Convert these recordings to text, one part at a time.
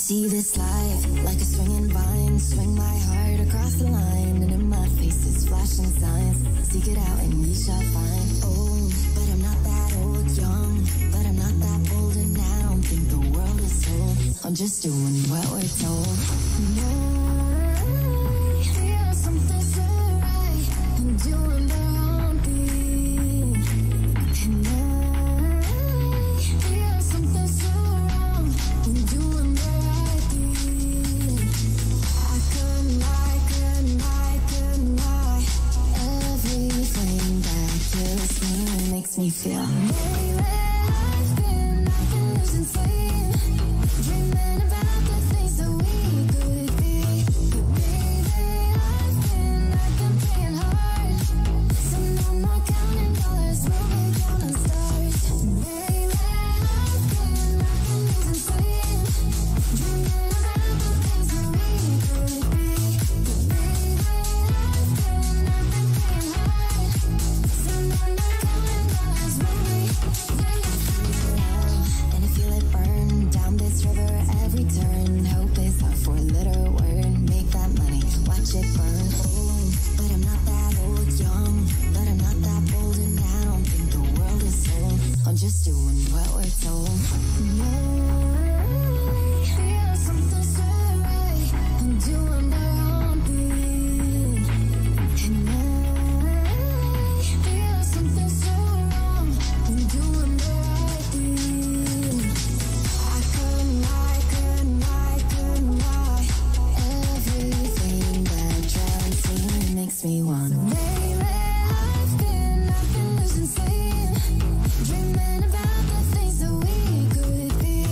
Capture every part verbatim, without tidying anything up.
see this life like a swinging vine. Swing my heart across the line, and in my face is flashing signs. Seek it out and ye shall find. Oh, but I'm not that old, young, but I'm not that bold, and I don't think the world is sold. I'm just doing what we're told. No, I feel something so right. I'm doing the wrong thing, and I feel something so wrong. I'm doing the right thing. I couldn't lie, couldn't lie, couldn't lie. Everything that kills me makes me feel. Lately I've been, I've been losing sleep, dreaming about the things that we could be. But baby, I've been, I've been playing hard, so no more counting dollars, we'll be counting stars. Baby, I've been, I've been losing sleep, dreaming about the things that we could be. But baby, I've been, I've been playing hard, so no more counting dollars, we'll be. And I feel it burn down this river every turn. Hope is our four-letter word. Make that money, watch it burn. Oh, but I'm not that old, young, but I'm not that bold, and I don't think the world is sold. I'm just doing what we're told. No, I feel something so right. I'm doing the wrong thing, and I feel something so wrong. I'm doing the right thing. I couldn't lie, couldn't lie, couldn't lie. Everything that drives me makes me wanna. Lately I've been, I've been losing sleep, dreaming about the things that we could be.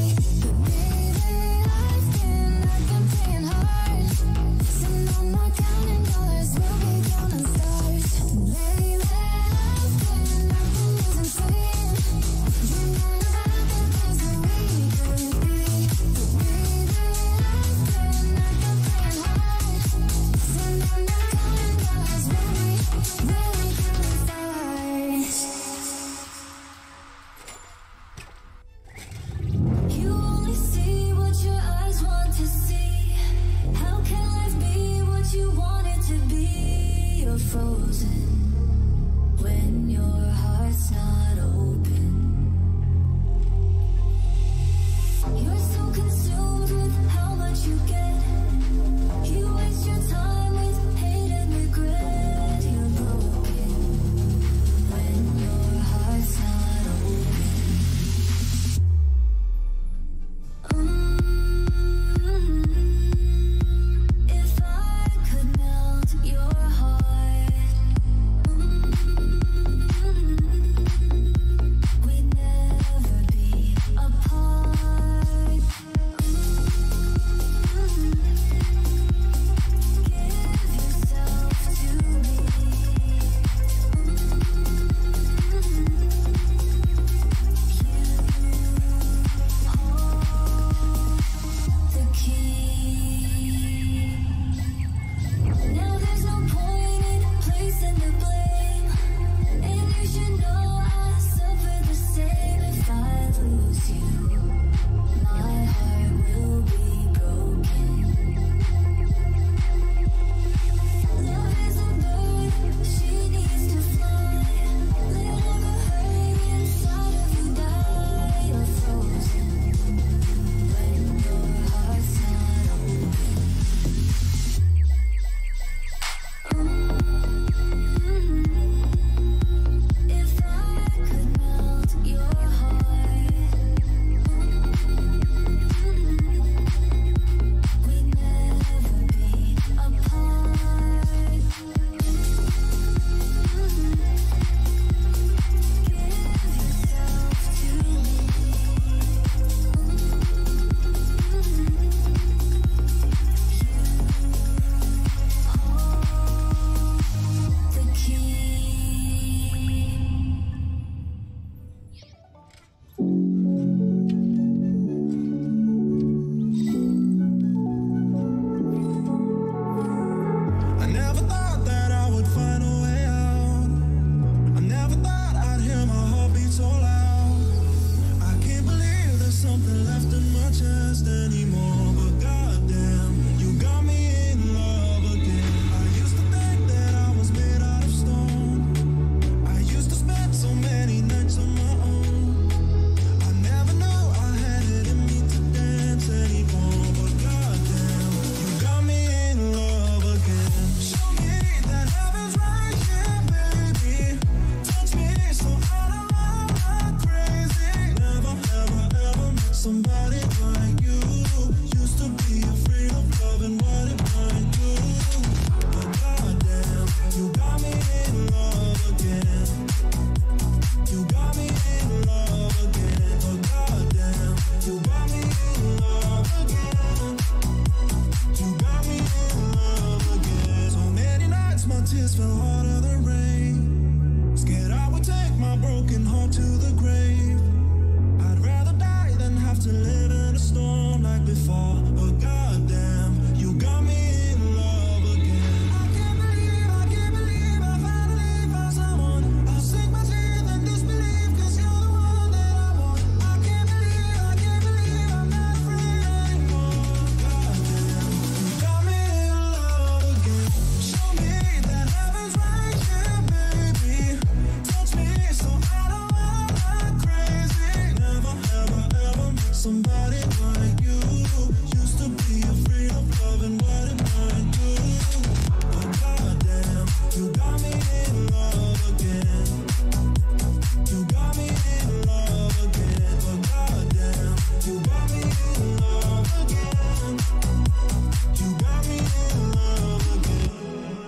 tears fell harder than rain. Scared I would take my broken heart to the grave. I'd rather die than have to live in a storm like before. But goddamn, you got me in love again. I can't believe, I can't believe I finally found someone. I'll sink my teeth in disbelief, cause you're the one that I want. I can't believe, I can't believe I'm not afraid anymore. Goddamn, you got me in love again. Show me that heaven's right here, baby. Touch me so I don't act crazy. Never, ever, ever met somebody like you. Used to be afraid of loving what it might do. But goddamn, you got me in love again. You got me in love again. But goddamn, you got me in love again. You got me in love again.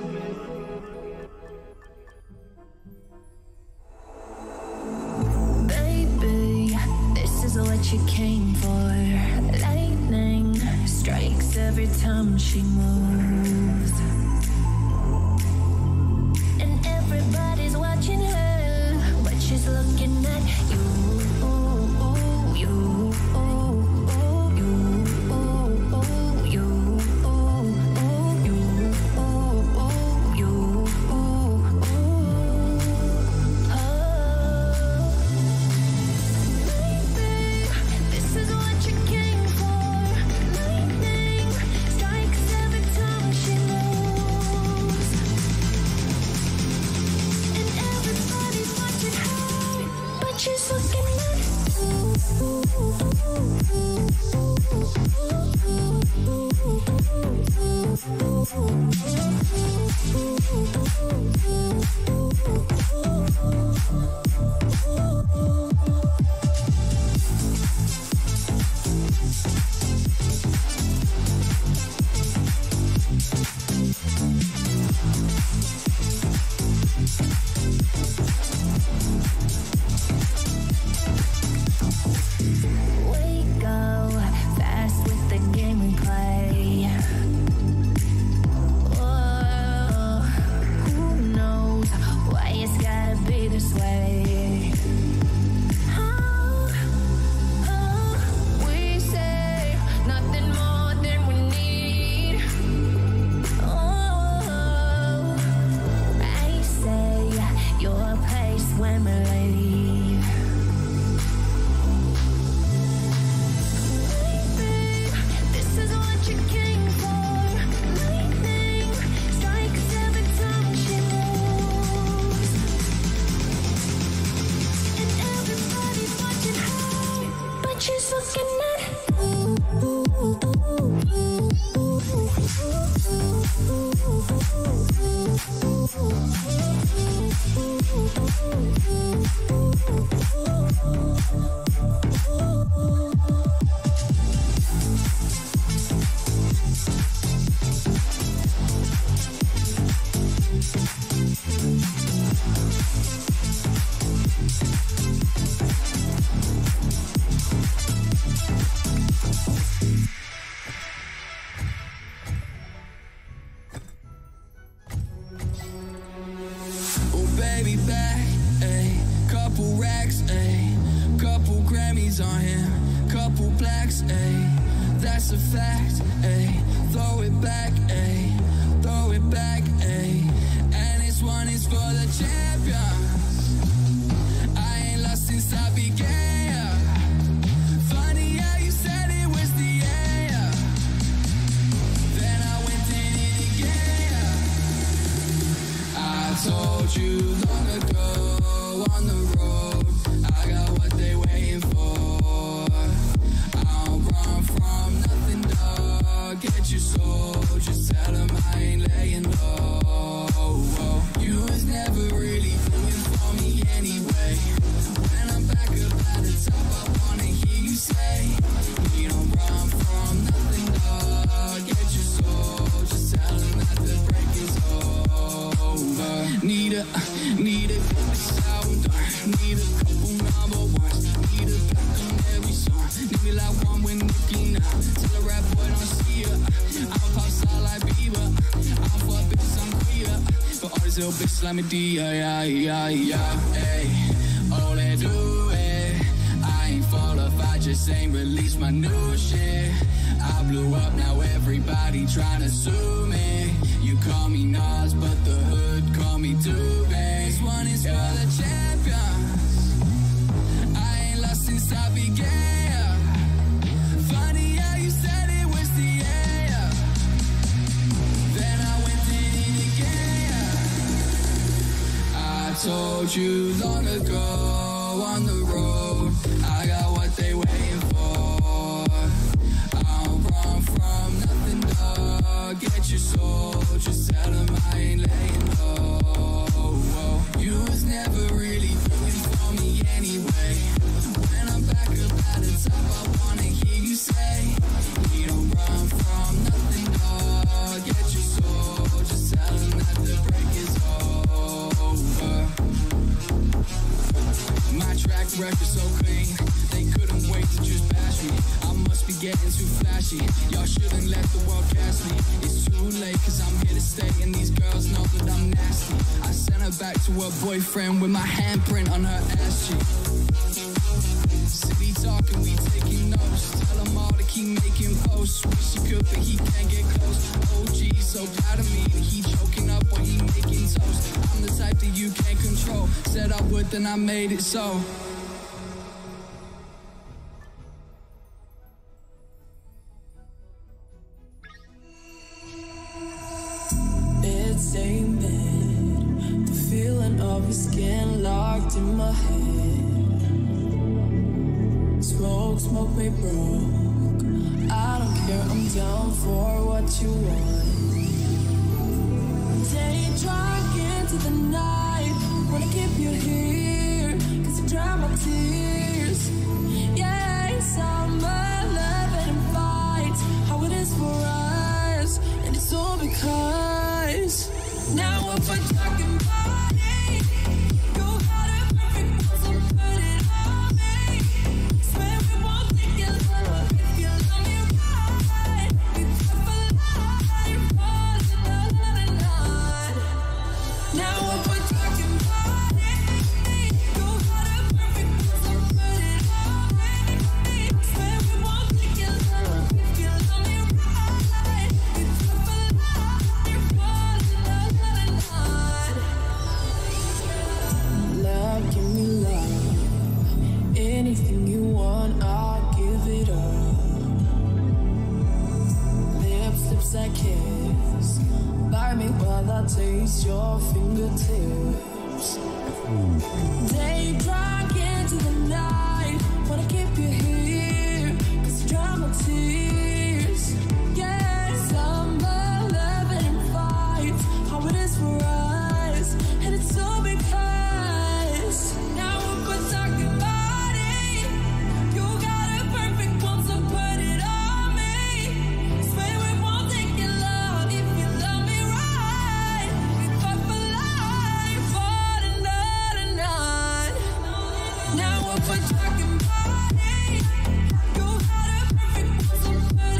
Baby, this is what you came for. Lightning strikes every time she moves, and everybody's watching her, but she's looking at you. You, you, you, you, this is what you came for. Lightning strikes every time she moves, and everybody's watching her, but she's looking at we go fast with the game we play. Whoa, who knows why it's gotta be this way? Oh, oh, we say nothing more than we need. Oh, I say your place when we leave. This is what you came for. Lightning strikes every time she moves, and everybody's watching her, but she's looking at Oh baby, back, ayy. Couple racks, ayy. Couple Grammys on him, couple blacks, ayy. That's a fact, ayy. Throw it back, ayy. Throw it back, ayy. And this one is for the champions. I ain't lost since I began. Funny how you said it was the end. Then I went in it again. I told you long ago on the road, I got what they waiting for. I don't run from nothing, dog. Get your soul, just tell them I ain't laying low. You was never really doing for me anyway. When I'm back up at the top, I wanna hear you say, you don't run from nothing, dog. Get your soul, just tell them that the break is over. Need a, need a good sound, need a couple number ones, need a back on every song. Need me like one with Nicki now. Tell a rap boy don't see her. I'm a pop star like Bieber. I'm for a bitch, I'm queer. But little bitch like me D, yeah, yeah, yeah, hey. Oh, they do it. I ain't fall off, I just ain't released my new shit. I blew up, now everybody tryna sue me. You call me Nas, but the hood call me Dubé. This one is yeah. for the champions. I ain't lost since I began. Funny how you said it was the air. Then I went in it again. I told you long ago on the road, I got what they waiting for. I don't run from nothing, dog. Get your soul, just tell them I ain't laying low. You was never really rooting for me anyway. When I'm back up at the top, I wanna hear you say, we don't run from nothing, dog. Get your soul, just tell them that the break is over. My track record so clean, they couldn't wait to just bash me. I must be getting too flashy. Y'all shouldn't let the world cast me. It's too late, cause I'm here to stay, and these girls know that I'm nasty. I sent her back to her boyfriend with my handprint on her ass cheek. City talking, we taking notes. Tell them all to keep making posts. Wish he could, but he can't get close. O G, so proud of me. He choking up when he making toast. I'm the type that you can't control. Said I would, then I made it so. It's ain't bad. The feeling of your skin locked in my head. Smoke, smoke me broke. I don't care, I'm down for what you want. Day drunk into the night. Wanna keep you here, cause you dry my tears. Yeah, summer, love and fight. How it is for us, and it's all because now if we're talking body, you got a perfect one, so put it on me. Swear we won't take it low if you love me right. Be tough for life, falling under the night. Now if we're talking body, you got a perfect one, so put it on me. Swear we won't take it low if you love me right. Be tough for life, falling under the night. Love, give me love. Anything you want, I'll give it up. Lips, lips I kiss. Bite me while I taste your fingertips. Day drunk into the night. Wanna keep you here, cause you dry my tears. Yeah, summer, love and fight. How it is for us, and it's all because now if we're talking body, you got a perfect one, so put it on me. Swear we won't take it low if you love me right. We fuck for life, falling under the night. Now if we're talking body, you got a perfect one, so put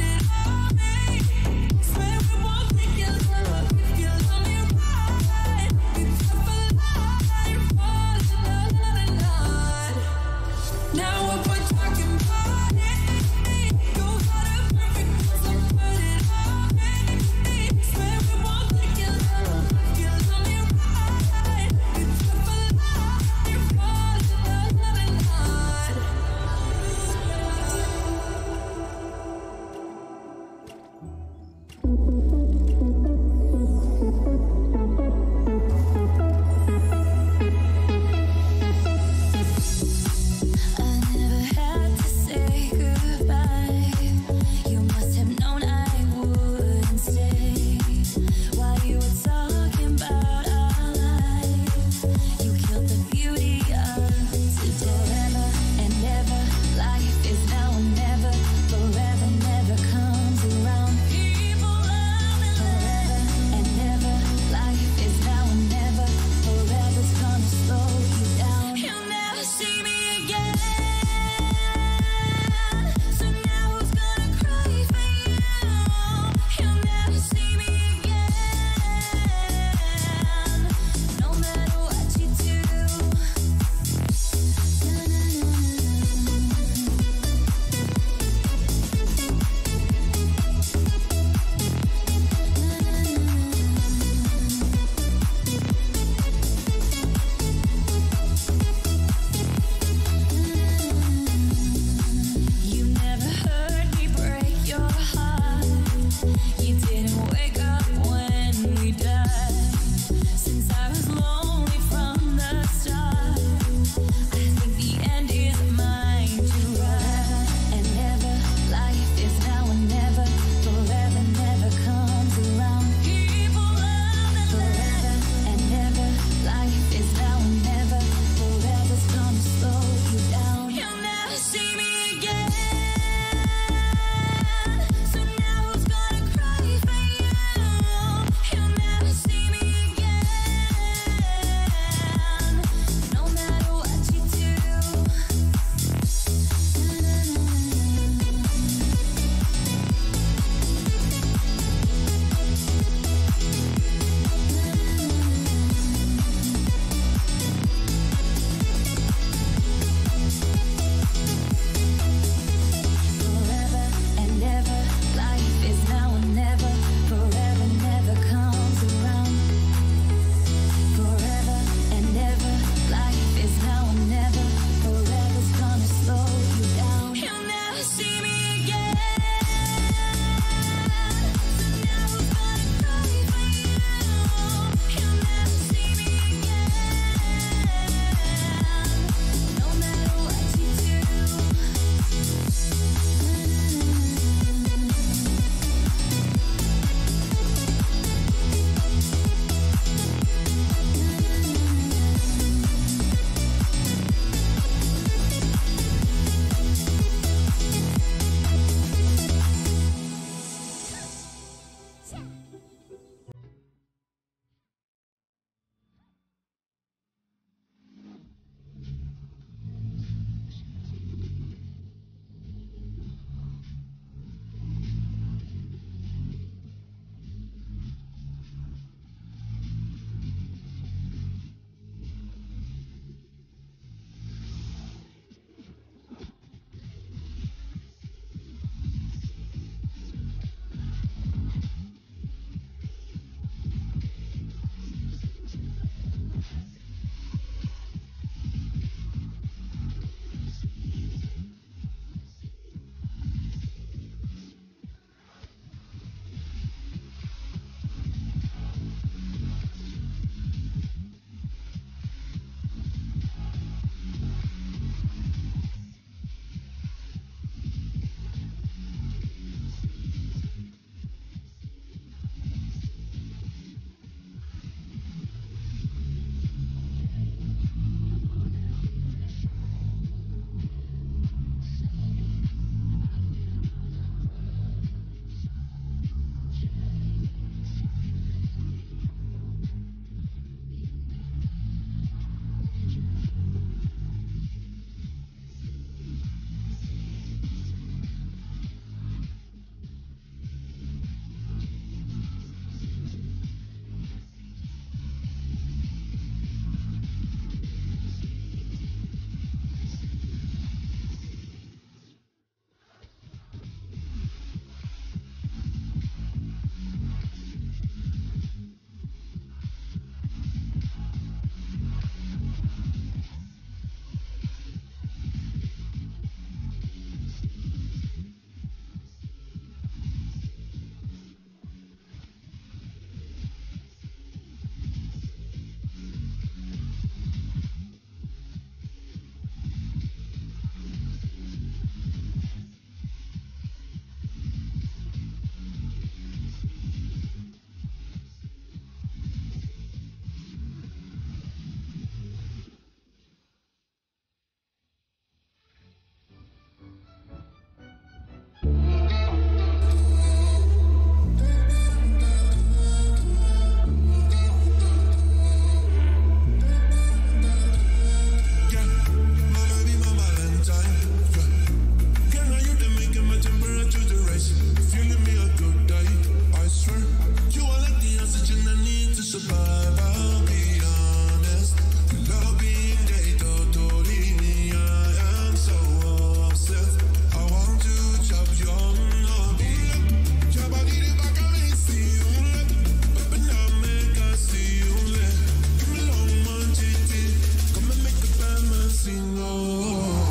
survive, I'll be honest. Love being dated, totally, I am so obsessed. I want to chop your nose. Your body, the back of me, see you. But now make I see you. Give me long man, titty. Come and make the bad man sing, oh.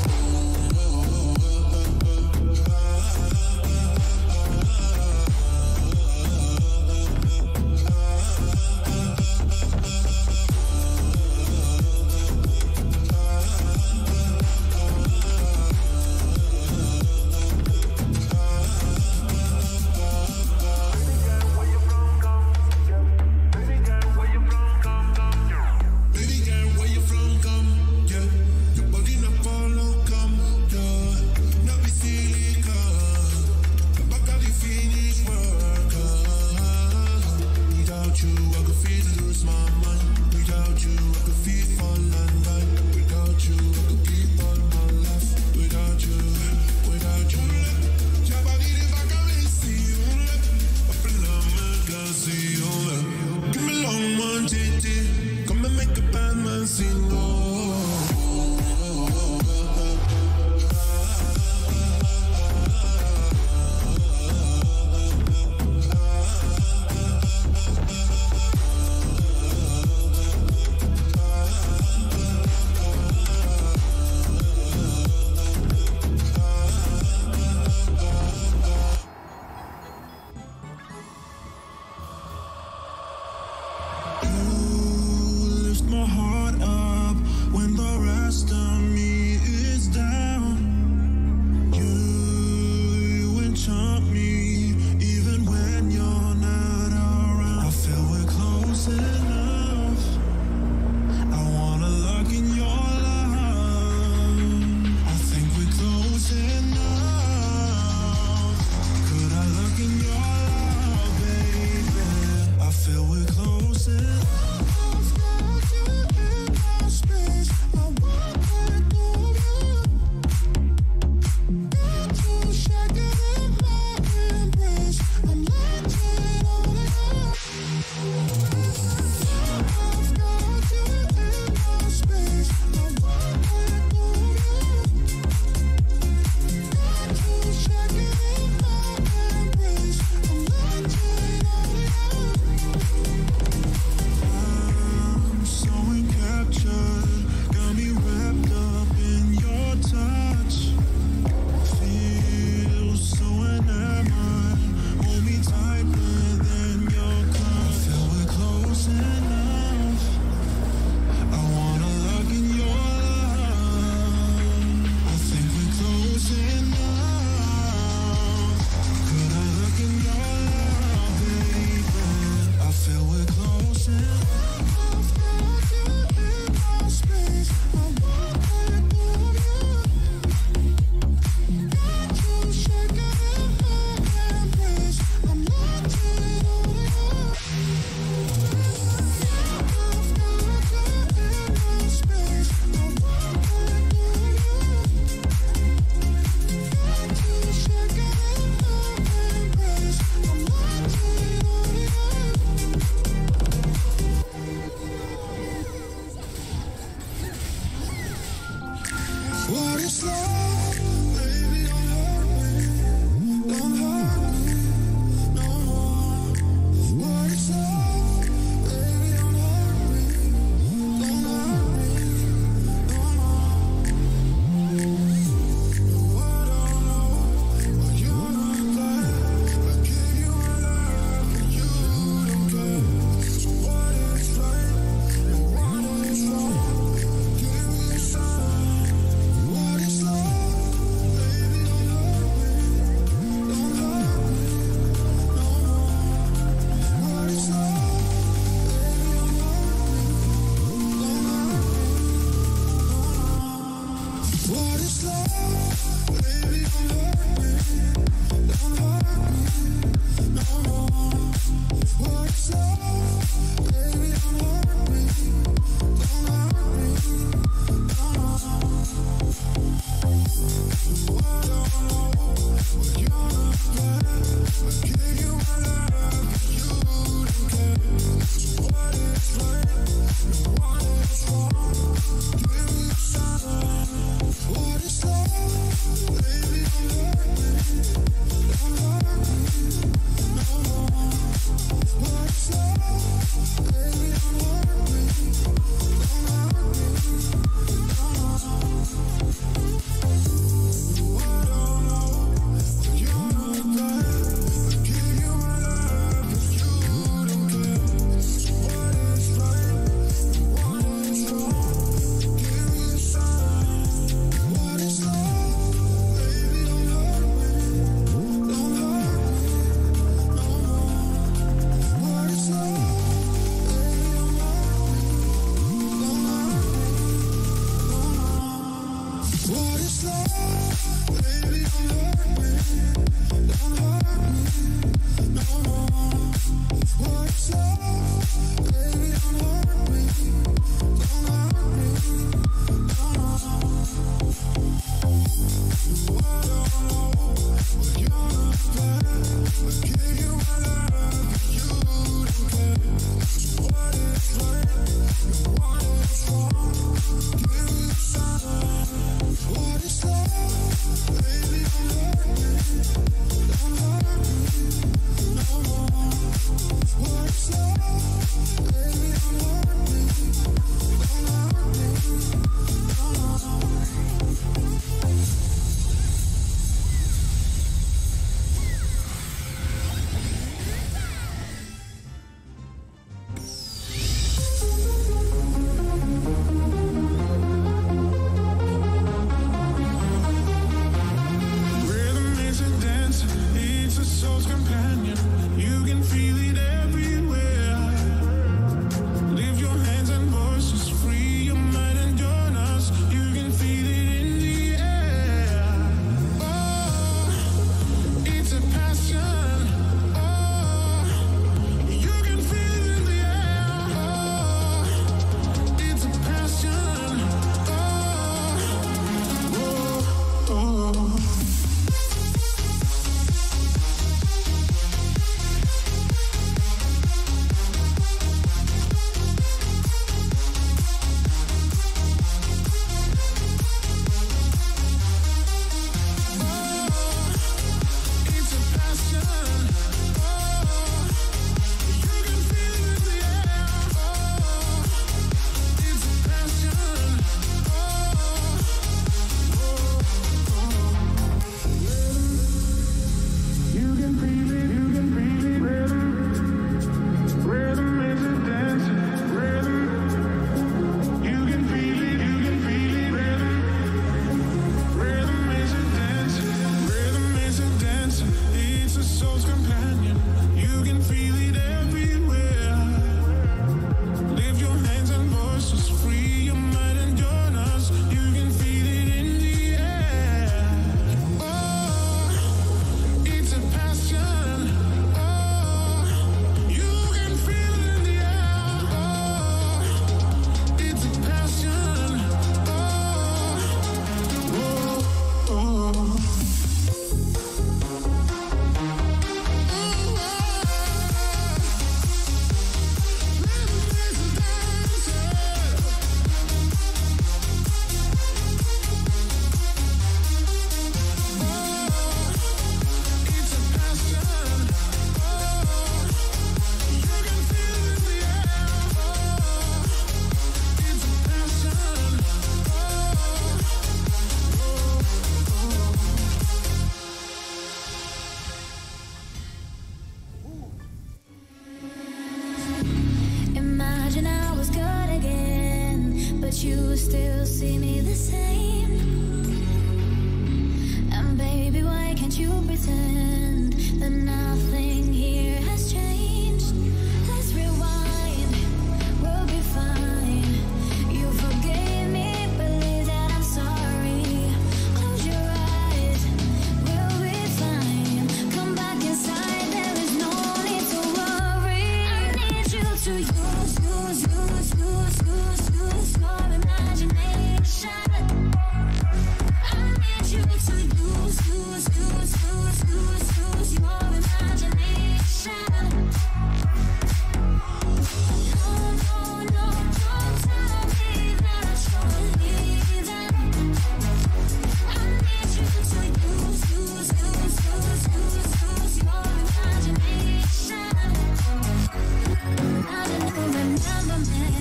Remember me.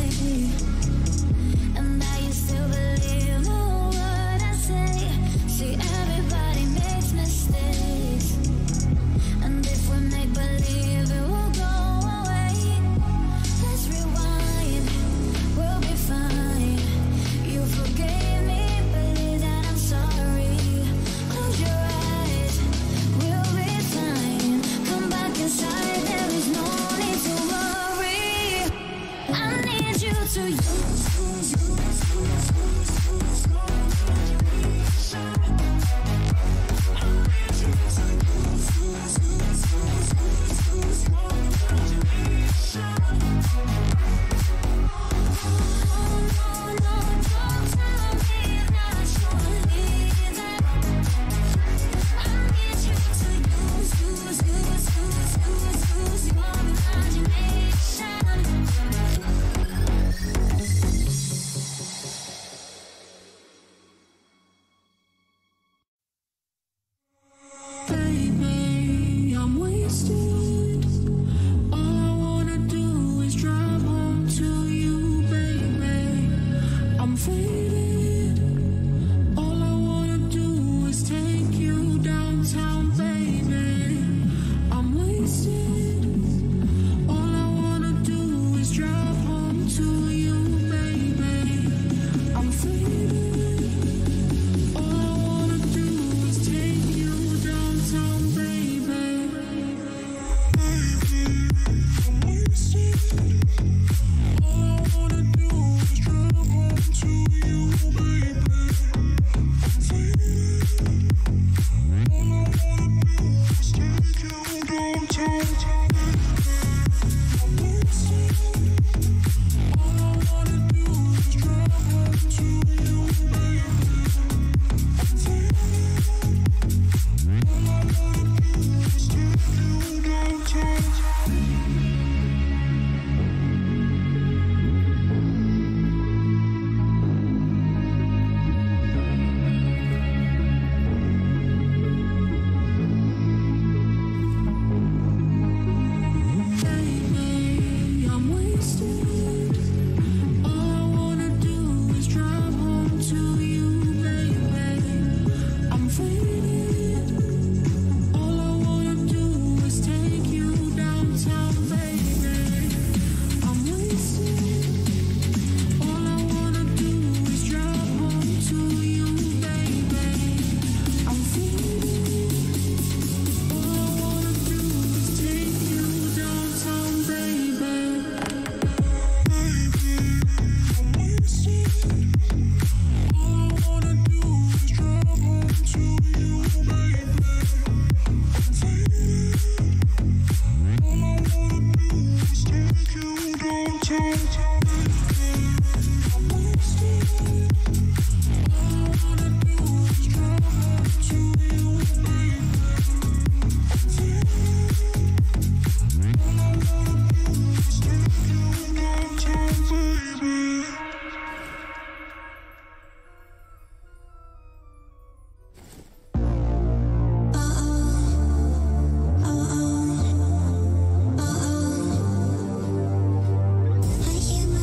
I hear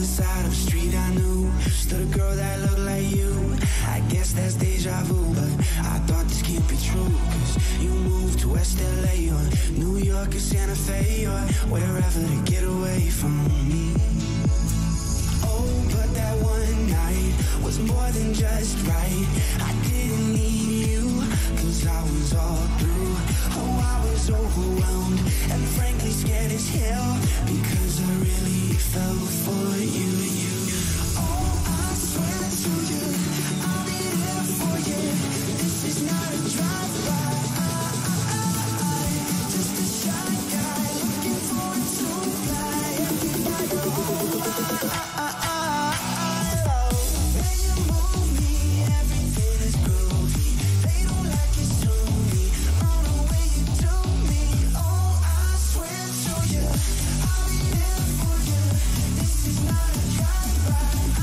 side of the street I knew stood a girl that looked like you. I guess that's deja vu, but I thought this can't be true. Cause you moved to West L A or New York or Santa Fe or wherever to get away from me. Oh, but that one night was more than just right. I didn't need you, cause I was all through. Oh, I was overwhelmed and frankly scared as hell, because I really fell for you. Oh, I swear to you, I'll be there for you. This is not a drive-by, just a shy guy looking for a two-fly. Everybody go home. When you move me, everything is groovy. They don't like it to me, on the way you do me. Oh, I swear to you, I'll be there for you. This is not a drive-by.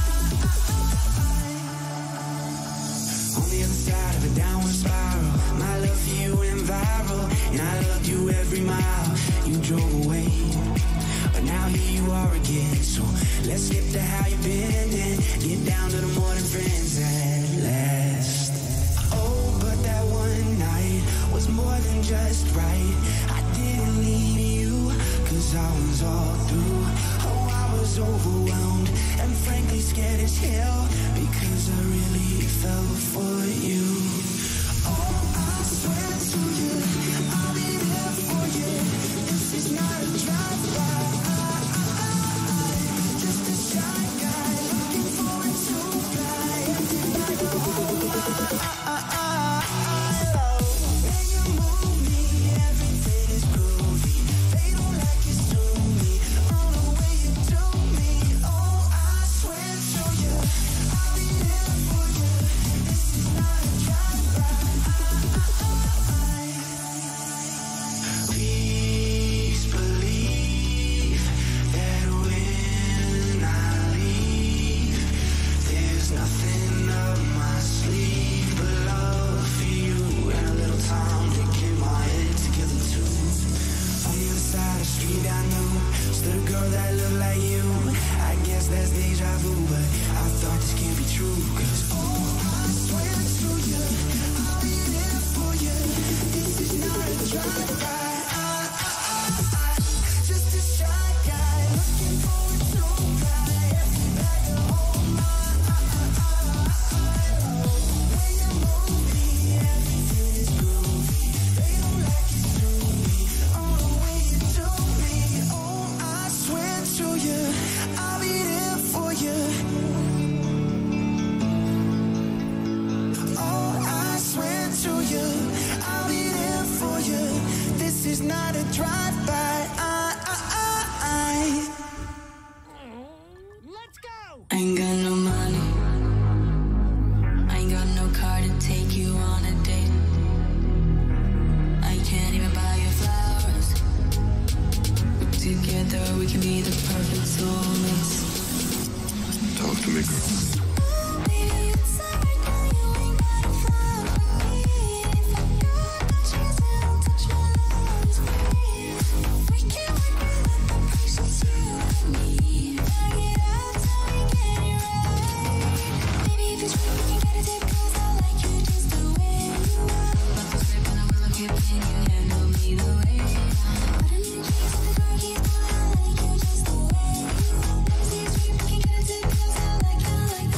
On the other side of a downward spiral, my love for you went viral, and I loved you every mile you drove away. But now here you are again, so let's skip to how you've been and get down to the more than friends at last. Oh, but that one night was more than just right. I didn't need you, cause I was all through. Oh, I was overwhelmed and frankly scared as hell, because I really fell for you. Oh, I swear to you, I'll be there for you. This is not a drive-by, just a shy guy looking for a two-fly. Everybody go home. When you move me, everything is groovy. They don't like it to me, on the way you do me. Oh, I swear to you, I'll be there for you. This is not a drive-by. Please believe that when I leave, there's nothing up my sleeve but love for you and a little time to get my head together too. On the other side of the street I knew stood a girl that looked like you. I guess that's deja vu, but I thought this can't be true. Cause oh, I swear to you, I'll be there for you. This is not a drive-by, just a shy guy looking for a two-fly. Everybody go home. When you move me, everything is groovy. They don't like it to me, on the way you do me. Oh, I swear to you, I'll be there for you. Oh, I swear to you, I'll be there for you. This is not a drive-by. Let's go! I ain't got no money, I ain't got no car to take you on a date. I can't even buy you flowers, but together we can be the perfect soulmates. Talk to me, girl. Baby, it's alright now, you ain't gotta follow me. If I got the chance, I'll touch my lungs free. We can work without the patience, you and me. Bag it up till we get it right. Baby, if it's real, we can get it deep, cause I like you just the way you are. About to slip and I will keep in you, handle me the way you are. Put a new jeans on the car keys, boy, I like you just the way you are. See, it's real, we can get it deep, cause I like you, like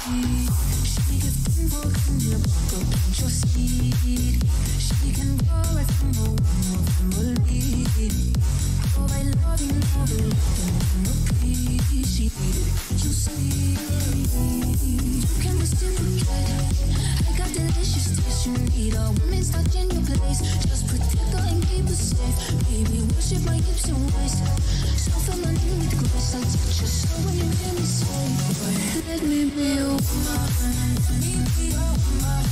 She gets involved in your book, plant your seed. She can go right from the womb of family. Oh, I love you, love you, love you, appreciate it. You see, you can reciprocate. I got delicious taste you need. A woman's touching your place. Just protect her and keep her safe. Baby, worship my hips and waist. So feminine with grace. I'll touch your soul when you hear me say, let me be your woman. Let me be your woman.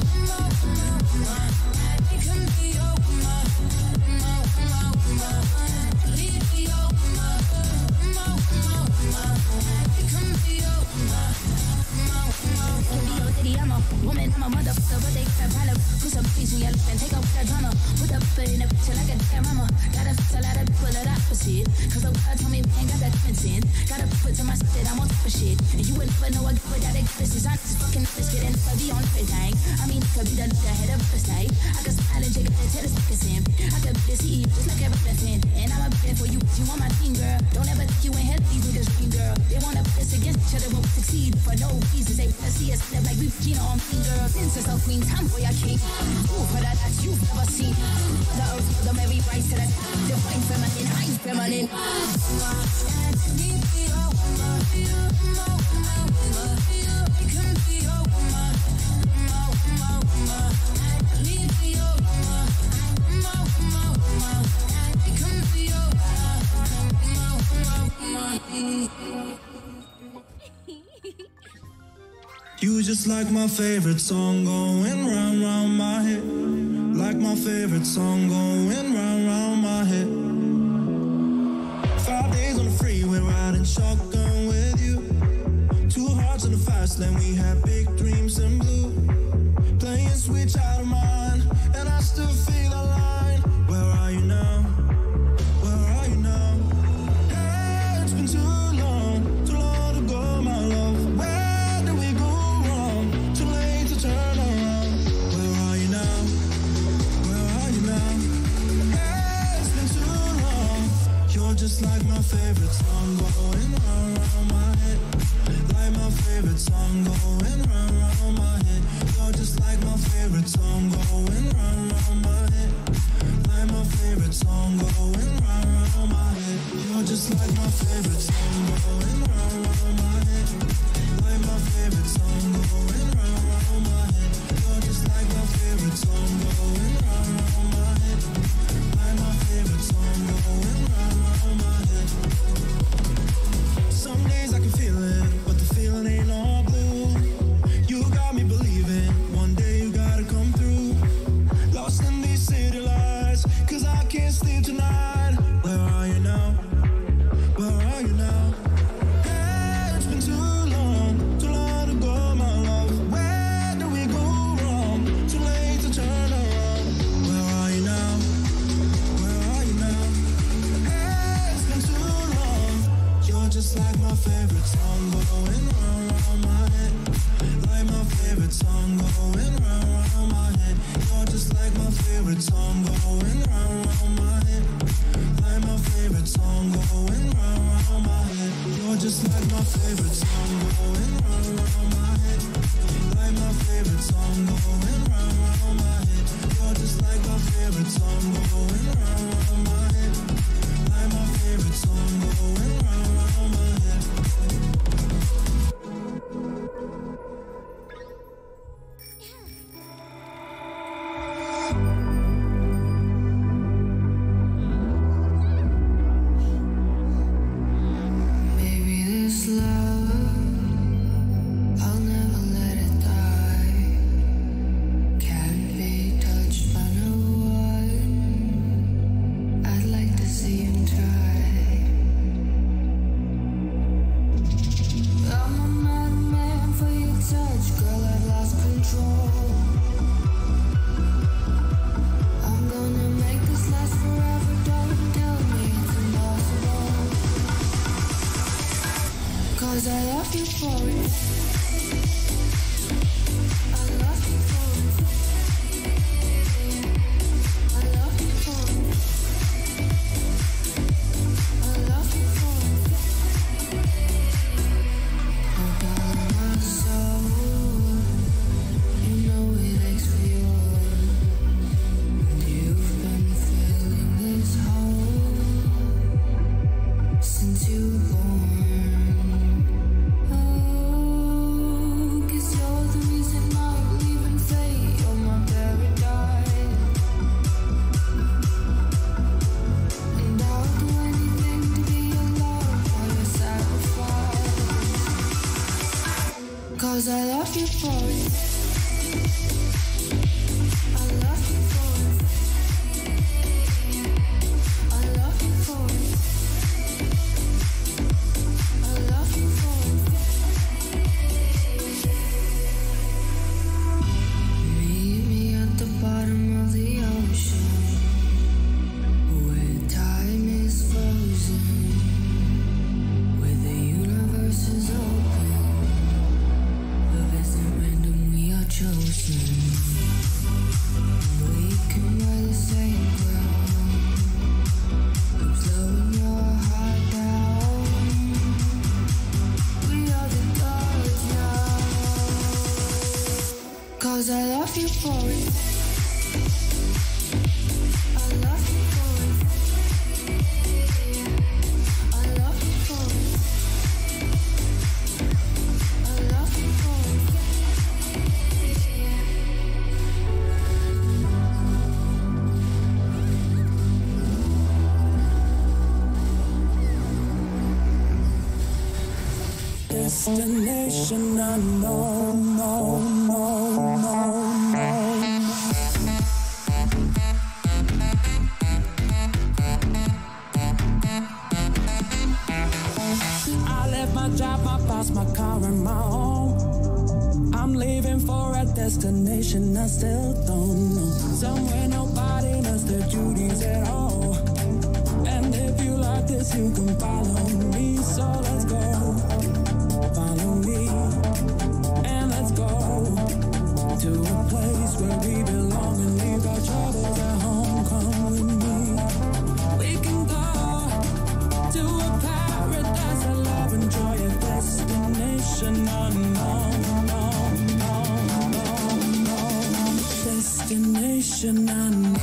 I can be your woman. Woman, woman, woman. Let me be your woman. Woman, woman, woman. I can be your woman. Woman, woman, woman. I'm a woman, I'm a motherfucker, but they can't find a put some peace in your life and take out that drama. Put up in a picture like a damn mama. Gotta fix a lot of people that opposite. Cause the world told me we ain't got that content. Gotta put to my shit, I'm on top of shit. And you wouldn't know I get without existence. I'm just fucking biscuit and never be on the thing. I mean, it could be the head of the state. I could smile and jiggle and tell us like a sim. I could be the C E O just like every blessing. And I'm a bit for you, you on my team, girl. Don't ever think you ain't healthy with this dream, girl. They wanna put us against each other, won't succeed for no reason. They wanna see us live like we Gina on me, girl. Princess of Queen, tomboy, I king. Ooh, for that that you've never seen. The earth, the Mary Rice, to that divine feminine, I'm feminine. Let me be your woman, be your woman, woman, woman. I can be your woman, woman, woman, woman. Let me be your woman, woman, woman, woman. I can be your woman, woman, woman, woman. You just like my favorite song going round, round my head. Like my favorite song going round, round my head. Five days on the freeway riding shotgun with you. Two hearts in the fast lane, we had big dreams in blue. Playing sweet child of mine, and I still feel aligned. Where are you now? Where are you now? Hey, it's been too long, too long to go, my love. Where did we go wrong? Too late to turn around. Where are you now? Where are you now? Hey, it's been too long. You're just like my favorite song going round, round my head. Like my favorite song going round, round my head. You're just like my favorite song going round, round my head. Like my favorite song going round, round my head. You're just like my favorite song going round, round my head. Like my favorite song going round, round my head. You're just like my favorite song going round, round my head. Like my favorite song going round, round my head. Some days I can feel it, but the feeling ain't all blue. You got me believing one day you gotta come through. Lost in these city lights, cause I can't sleep tonight. Where are you now? Where are you now? Hey, it's been too long, too long to go, my love. Where did we go wrong? Too late to turn around. Where are you now? Where are you now? Hey, it's been too long. You're just like my favorite song going round, round my head. Like my favorite song going round, round my head. You're just like my favorite song going round, round my head. Like my favorite song going round, round my head. You're just like my favorite song going round, round my head. Like my favorite song going round, round my head. You're just like my favorite song going round, round my head. Like my favorite song going round, round my head. Baby, this love, I'll never let it die. Can't be touched by no one. I'd like to see him try. I'm a madman for your touch, girl, I've lost control. I'm gonna make this last forever, don't tell me it's impossible. Cause I love you for it. I love you for it. I love you for it. I love you for it. Oh, darling, my soul. 'Cause I love you for it. I love you for it. I love you for it. I love you for it. Meet me at the bottom of the ocean, where time is frozen, where the universe is open. Love isn't random, we are chosen. We can wear the same ground, observing your heart down. We are the gods now. 'Cause I love you for it. I love you for it. I love you for it. I love you for it. Destination unknown, no, no, no, no. I left my job, my boss, my car, and my home. I'm leaving for a destination I still don't know. Somewhere nobody knows their duties at all. And if you like this, you can follow me. So let's go. Follow me, and let's go to a place where we belong and leave our troubles at home. Come with me. We can go to a paradise of love and joy, a destination unknown, no, no, no, no. Destination unknown.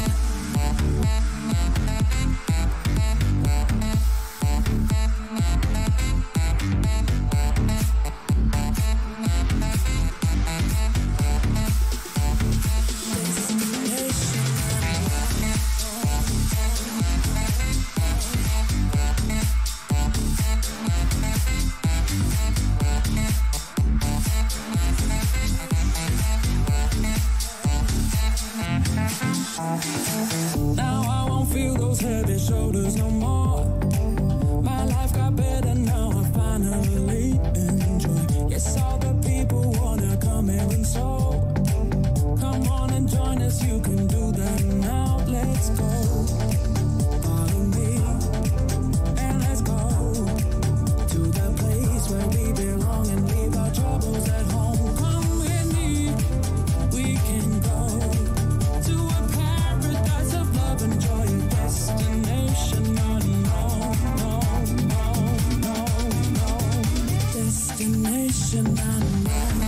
Now I won't feel those heavy shoulders no more. My life got better now, I finally enjoy. Yes, all the people wanna come here and so. Come on and join us, you can do that now. Let's go. Follow me, and let's go to the place where we belong and leave our troubles at home. Come with me, we can go to a paradise of love and joy, a destination unknown, no, no, no, no, destination unknown.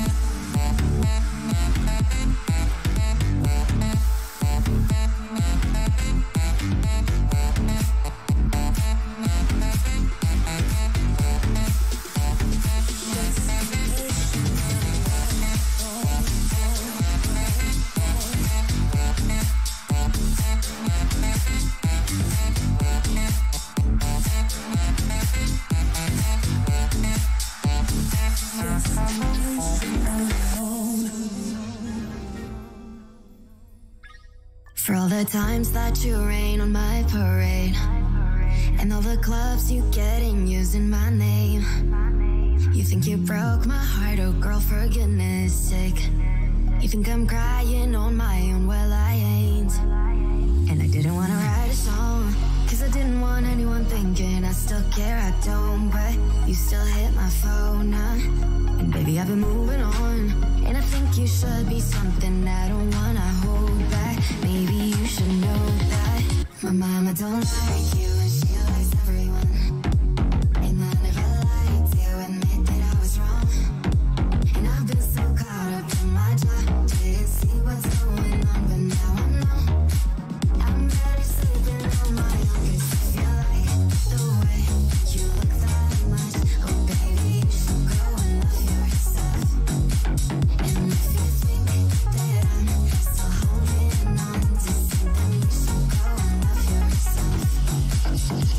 For all the times that you rain on my parade, and all the clubs you get in using my name. You think you broke my heart, oh girl, for goodness sake. You think I'm crying on my own, well I ain't. And I didn't wanna write a song, cause I didn't want anyone thinking I still care, I don't. But you still hit my phone, uh, and baby I've been moving on. And I think you should be something I don't wanna hold back. Maybe you should know that my mama don't like you and she likes everyone. And I never lied to admit that I was wrong. And I've been so caught up in my job, didn't see what's going on, but now I know. I'm better sleeping on my own, cause I feel like the way you look that much. Oh baby, you should go and love yourself. And if you think that I'm still holding on to something, you should go and love yourself.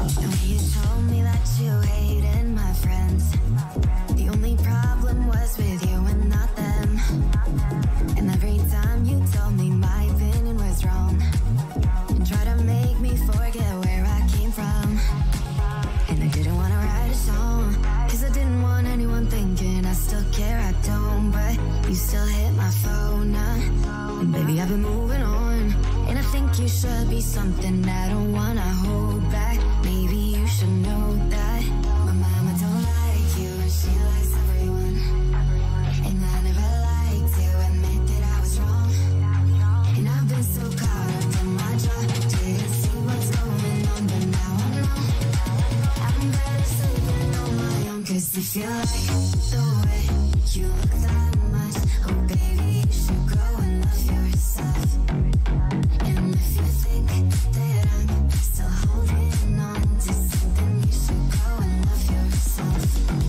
You still hit my phone now, and baby I've been moving on. And I think you should be something I don't wanna hold back. Maybe you should know that my mama don't like you and she likes everyone. And I never liked to admit that I was wrong. And I've been so caught up in my job, didn't see what's going on, but now I know I'm better sleeping on my own. Cause if you like the way you look that much, oh baby you should go and love yourself. And if you think that I'm still holding on to something, you should go and love yourself.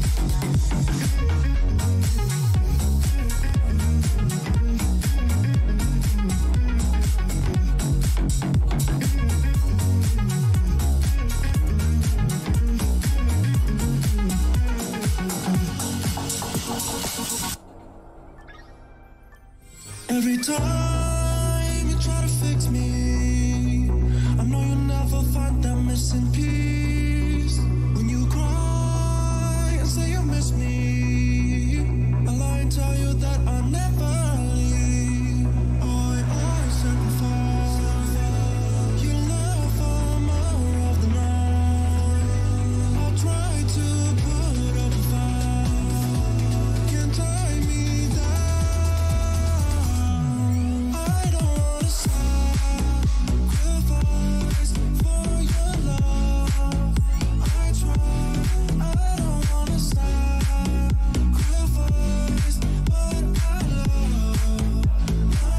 Every time you try to fix me, I know you'll never find that missing piece. When you cry and say you miss me, I lie and tell you that I'll never leave. I, I sacrifice your love for more of the night. I'll try to put up a fight, can't tie me down. I don't wanna sacrifice for your love. I try, I don't wanna sacrifice, but I love my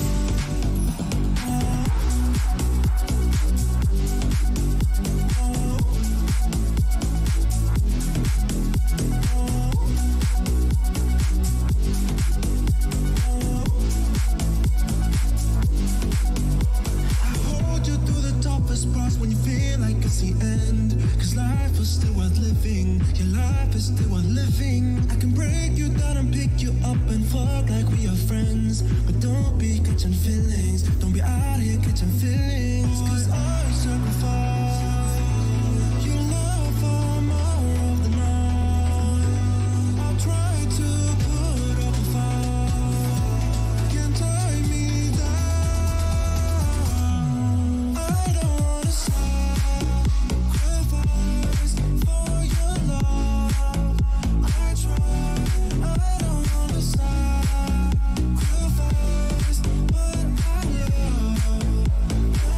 hold you through the toughest parts when you feel like it's the end. Cause life is still worth living. Your life is still worth living. I can break you down and pick you up and fuck like we are friends. But don't be catching feelings. Don't be out here catching feelings. Cause I sacrifice your love for more of the night. I'll try to put up a fight, can't tie me down. I don't wanna sacrifice for your love. I try, I don't wanna sacrifice, but I love my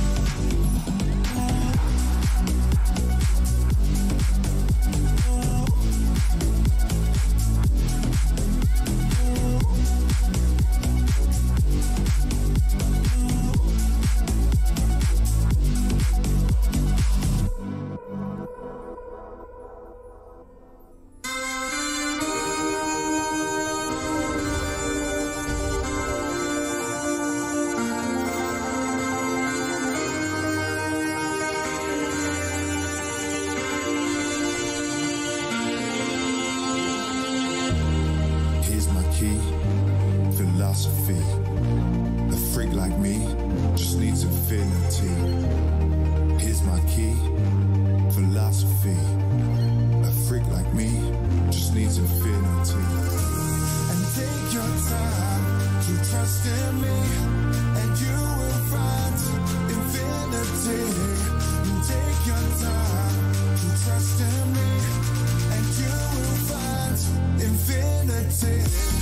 Here's my key, philosophy. A freak like me just needs infinity. Here's my key, philosophy. A freak like me just needs infinity. And take your time to trust in me, and you will find infinity. And take your time to trust in me, and you will find infinity.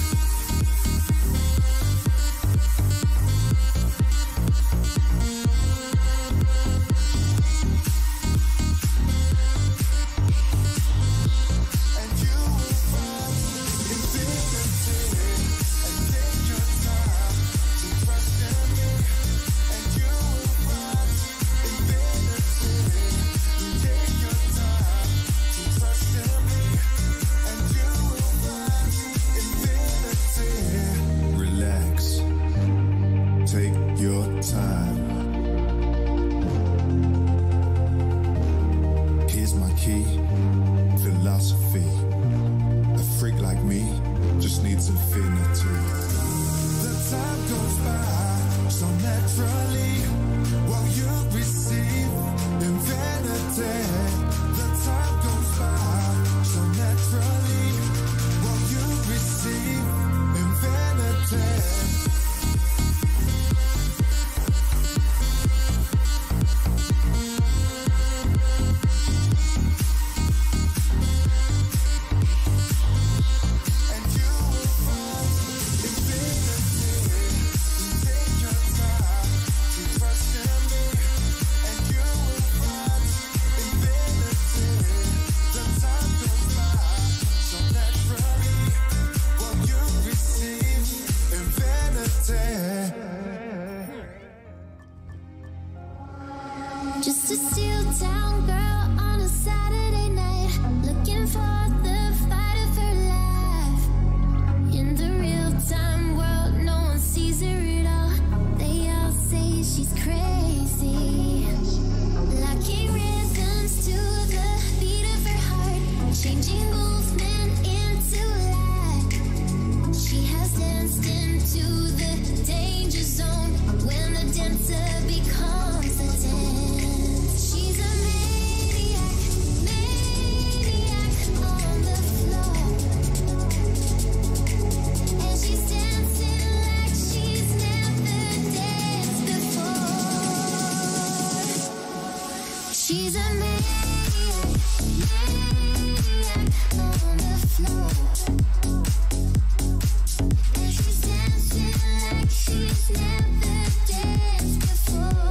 And you will find infinity. And take your time to trust in me, and you will find infinity. And take your time to trust in me, and you will find infinity. Relax. Take your time. Here's my key, philosophy. A freak like me just needs infinity. The time goes by so naturally while you receive infinity. The time goes by so naturally while you receive infinity. danced into the danger zone. When the dancer becomes the dance, she's a maniac, maniac on the floor. And she's dancing like she's never danced before. She's a maniac, maniac on the floor. And she's dancing like she's never danced before.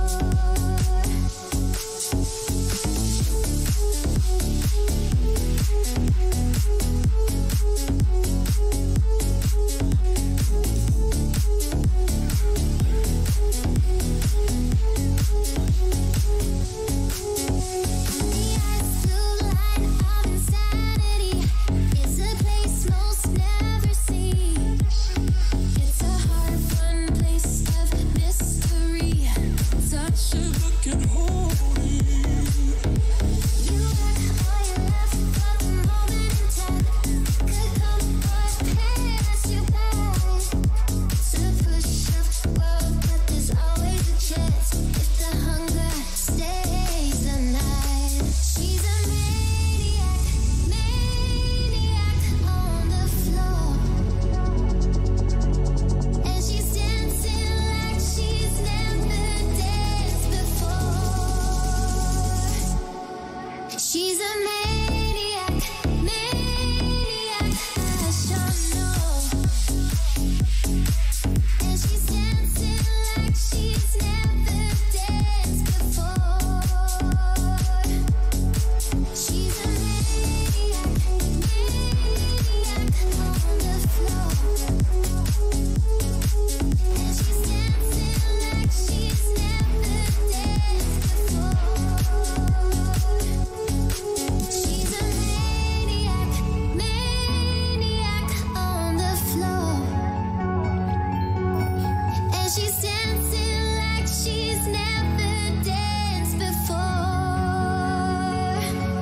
The ice blue line of insanity is a place most never see. It's a hard-won place of mystery. Such a look at holy. You got all you left, but the moment in time could come or pass you by. To push up world, but there's always a chance if the hunger stays the night. She's a maniac, maniac on the floor. And she's dancing like she's never danced before. She's a maniac, maniac, I sure know. And she's dancing like she's never danced before. She's a maniac, maniac on the floor. And she's dancing like she's never danced before. She's a maniac, maniac on the floor. And she's dancing like she's never danced before.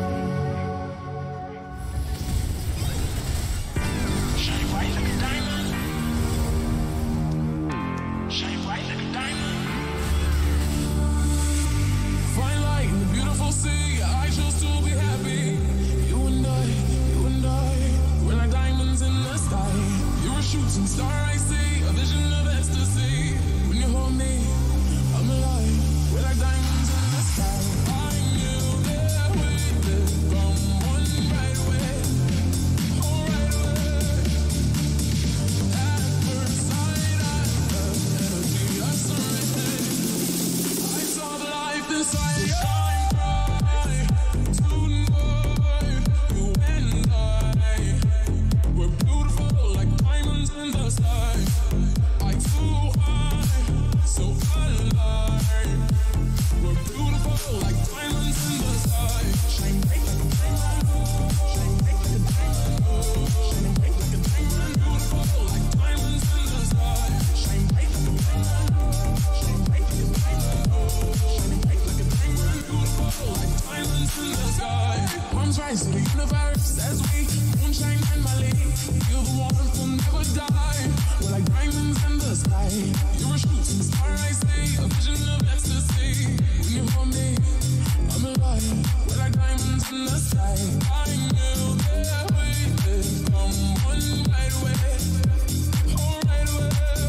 Shine bright like a diamond. Shine bright like a diamond. Fine light in the beautiful sea. I choose to be happy. You and I, you and I, we're like diamonds in the sky. You're a shooting star I see, a vision of ecstasy. When you hold me, I'm alive. We're like diamonds in the sky. I knew that we'd live from one right away. Oh, right away. At first sight, I felt energy. I surrendered. I saw the life inside you. Shine bright tonight. You and I, we're beautiful like diamonds in the sky. Eye to eye, so alive. We're beautiful like diamonds in the sky. Shine bright like a diamond. Shine bright like a diamond. Shine bright like a diamond. Beautiful like diamonds in the sky. Shine bright like a diamond. Shine bright like a diamond. Shine bright like a diamond. Beautiful like diamonds in the sky. Arms rise to the universe as we moonshine and Mali. Feel the warmth will never die. We're like diamonds in the sky. You're a shooting star I see, a vision of ecstasy. When you hold me, I'm alive. We're like diamonds in the sky. I knew that we'd live from one right away. Oh, right away.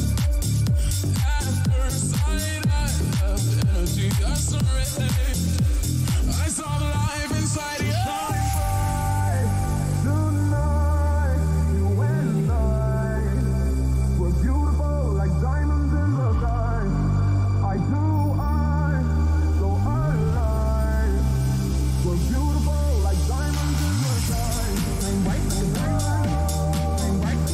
At first sight, I felt energy. I surrendered. I saw the life inside you. Shine bright tonight, you and I. We're beautiful like diamonds in the sky. Eye to eye, so alive. We're beautiful like diamonds in the sky. Shine bright like a diamond. Shine bright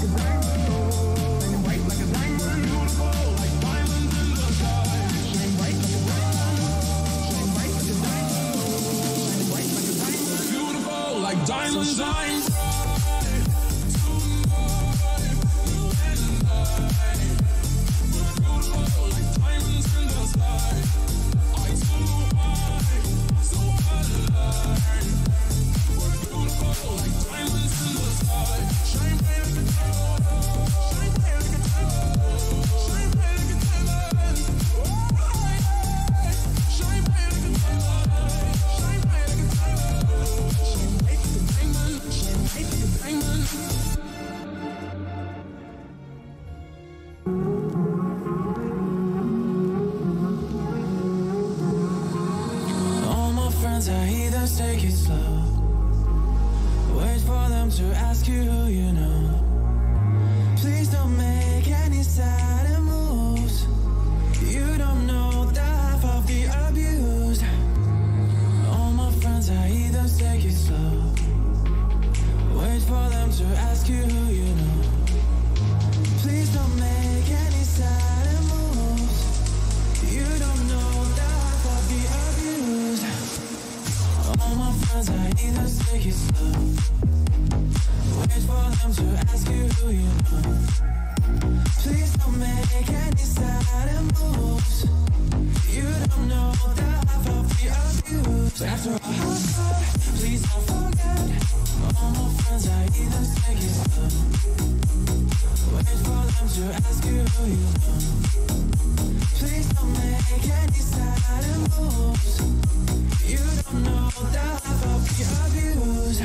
just take it slow. Wait for them to ask you who you know. Please don't make any sudden moves. You don't know the half of the abuse. All my friends, I either take it slow. Wait for them to ask you who you know. Please don't make any sudden moves. You don't know the half of the abuse. All my friends, I either take it slow. Wait for them to ask you who you know. Please don't make any sudden moves. You don't know the half of the abuse. But after all, please don't forget. All my friends, I either take it slow. Wait for them to ask you who you know. Please don't make any sudden moves. You don't know the half of the abuse.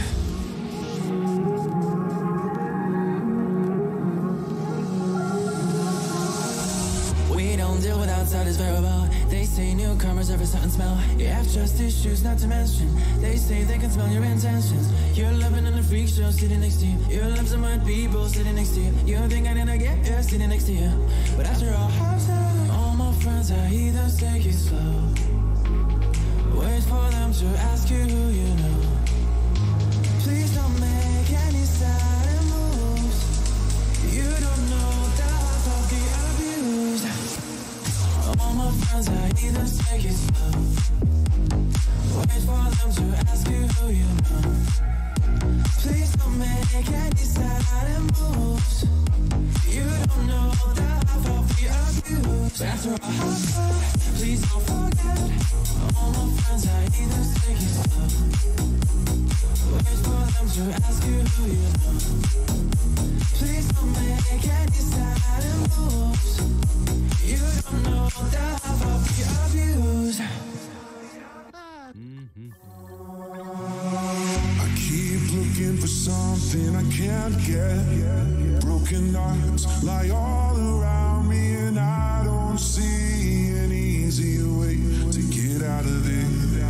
We don't deal with outsiders very well. They say newcomers have a certain smell. You have trust issues, not to mention. They say they can smell your intentions. You're living in a freak show sitting next to you. You love some white people sitting next to you. You think I didn't get here sitting next to you. But after all, all my friends, I either take it slow. Wait for them to ask you who you know. Please don't make any sudden moves. You don't know the half of the abuse. All my friends, I either take it slow. Wait for them to ask you who you know. Please don't make any sudden moves. You don't know the half of the abuse. But after all, please don't forget. All my friends, I either take it slow. Wait for them to ask you who you know. Please don't make any sudden moves. You don't know the half of the abuse. I keep looking for something I can't get. Broken hearts lie all around me, and I don't see an easy way to get out of there.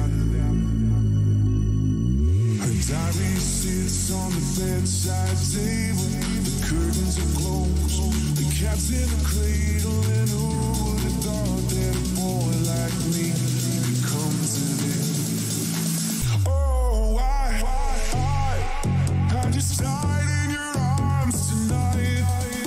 Her diary sits on the bedside table. The curtains are closed, the cat's in the cradle, and who would have thought that a boy like me could come to this? Oh, I, I, I just died in your arms tonight.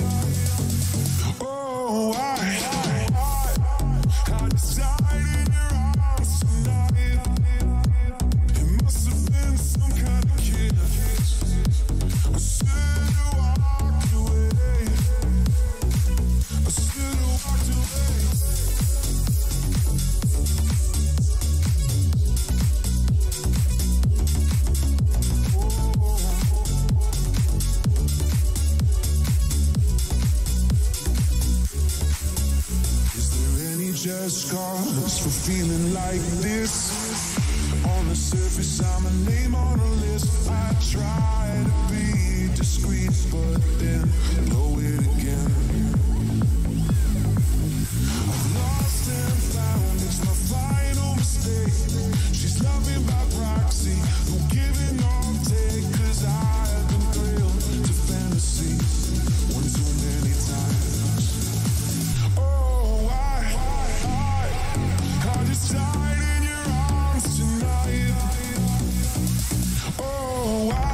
Oh, I, I, I just died in your arms tonight. It must have been some kind of kiss. I should have walked away. I should have walked away. Just cause for feeling like this. On the surface, I'm a name on a list. I try to be discreet, but then blow it again. I've lost and found, it's my final mistake. She's loving by proxy, no giving or take. Cause I've been thrilled to fantasy one too many times. Oh, I I just died in your arms tonight. Oh, I,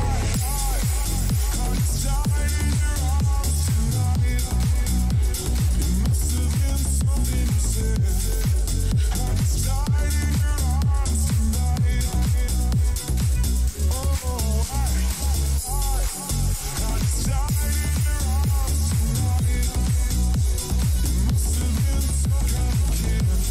I just died in your arms tonight. It must have been something you said. I just died in your arms tonight. Oh, I, I, I just died in your arms tonight. It must have been some kind of kiss.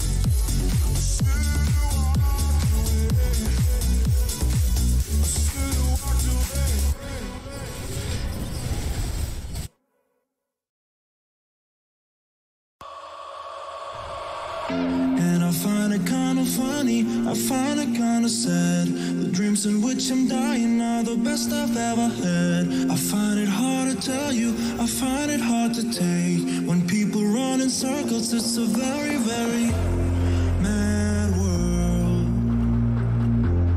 And I find it kinda funny, I find it kinda sad. The dreams in which I'm dying are the best I've ever had. I find it hard to tell you, I find it hard to take. When people run in circles, it's a very, very mad world.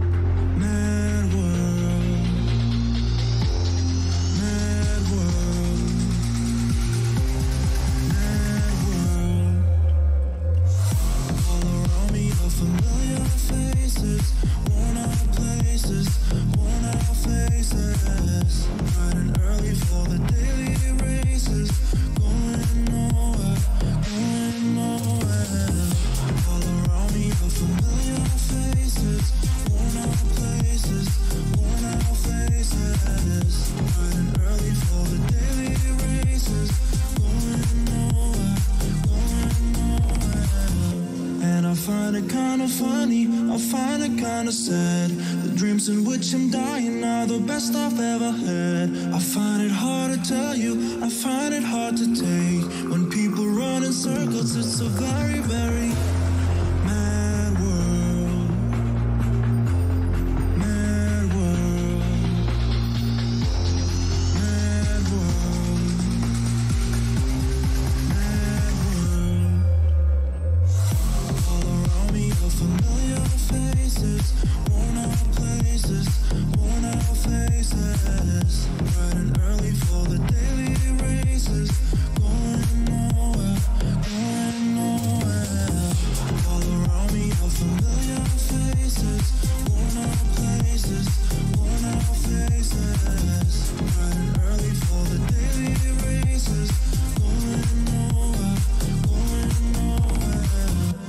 funny, I find it kinda sad. The dreams in which I'm dying are the best I've ever had. I find it hard to tell you, I find it hard to take. When people run in circles, it's a very, very mad world. Mad world. Mad world. Mad world. All around me are familiar faces, worn out places, worn out faces. Riding early for the daily races, going nowhere, going nowhere. All around me are familiar faces, worn out places, worn out faces. Riding early for the daily races, going nowhere, going nowhere.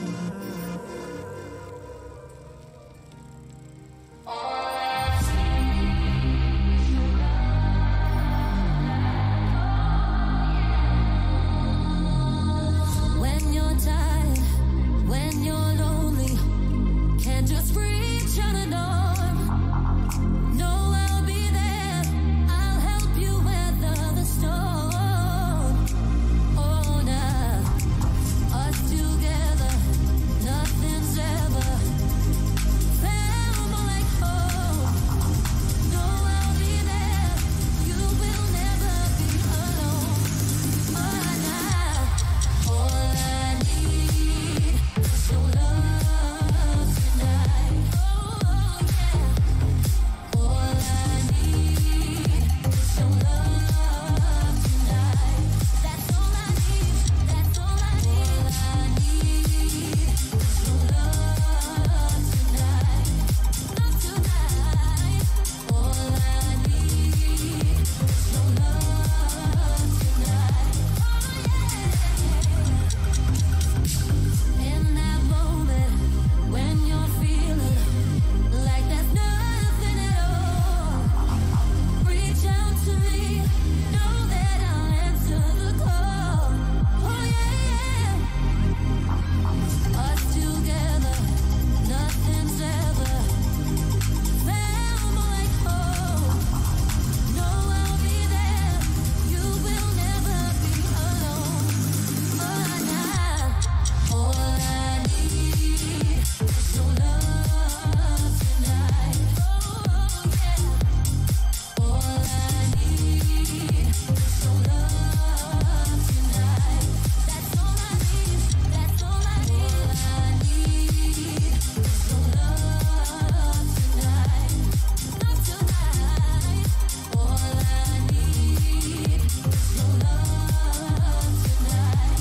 When you're tired, when you're lonely, can't just reach out an arm. No, I'll be there. I'll help you weather the storm. Oh, now us together, nothing's ever felt more like home. No, I'll be there. You will never be alone. Oh, now all I need is your love tonight. Oh, yeah. All I need is your love tonight. That's all I need. That's all I need. All I need is your love tonight. Love tonight. All I need is your love tonight. Oh, yeah. In that moment when you're feeling like there's nothing at all, reach out to me. Know that I'll answer the call. Oh, yeah, yeah. Us together, nothing's ever felt more like home. No, I'll be there. You will never be alone. Oh, now all I need is your love tonight. Oh, yeah. All I need is your love tonight. That's all I need. That's all I need. All I need is your love tonight. Love tonight. All I need is your love tonight.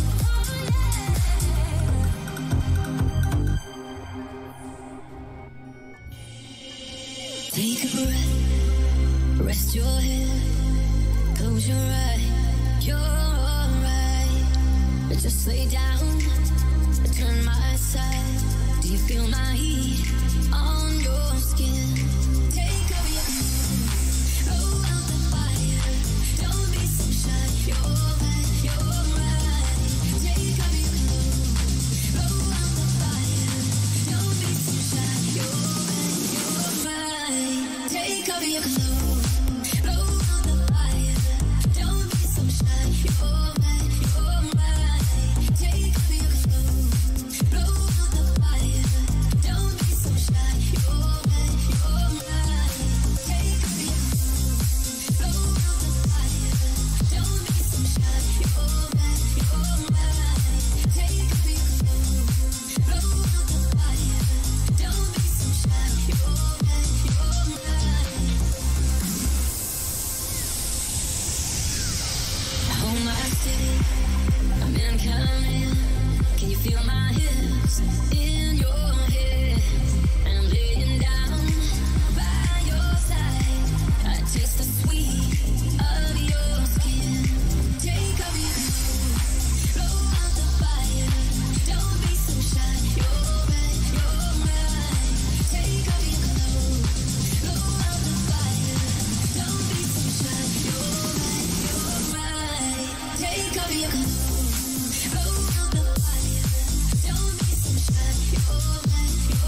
Oh, yeah. Take a breath, rest your head, close your eyes, you're alright. Just lay down, turn my side. Do you feel my heat on your skin? Take off your clothes, blow out the fire. Don't be so shy, you're right, you're right. Take off your clothes, blow out the fire. Don't be so shy, you're right, you're right. Take off your clothes, blow out the fire. Don't be so shy, you're right, you're right. Take off your clothes, blow out the fire. Don't be so shy, you're right, you're right. Take off your clothes, blow out the fire. Don't be so shy, you're right, you're right. Take off your clothes, blow out the fire. Don't be so shy, you're right, you're right. Hold my stick, I'm in command. Can you feel my hips in your head? I'm laying down by your side. I taste the sweet of your skin. Take off your clothes, blow out the fire. Don't be so shy, you're right, you're right. Take off your clothes, blow out the fire. Don't be so shy, you're right, you're right. Take off your clothes, blow out the fire. Don't be so shy, you're right, you're right.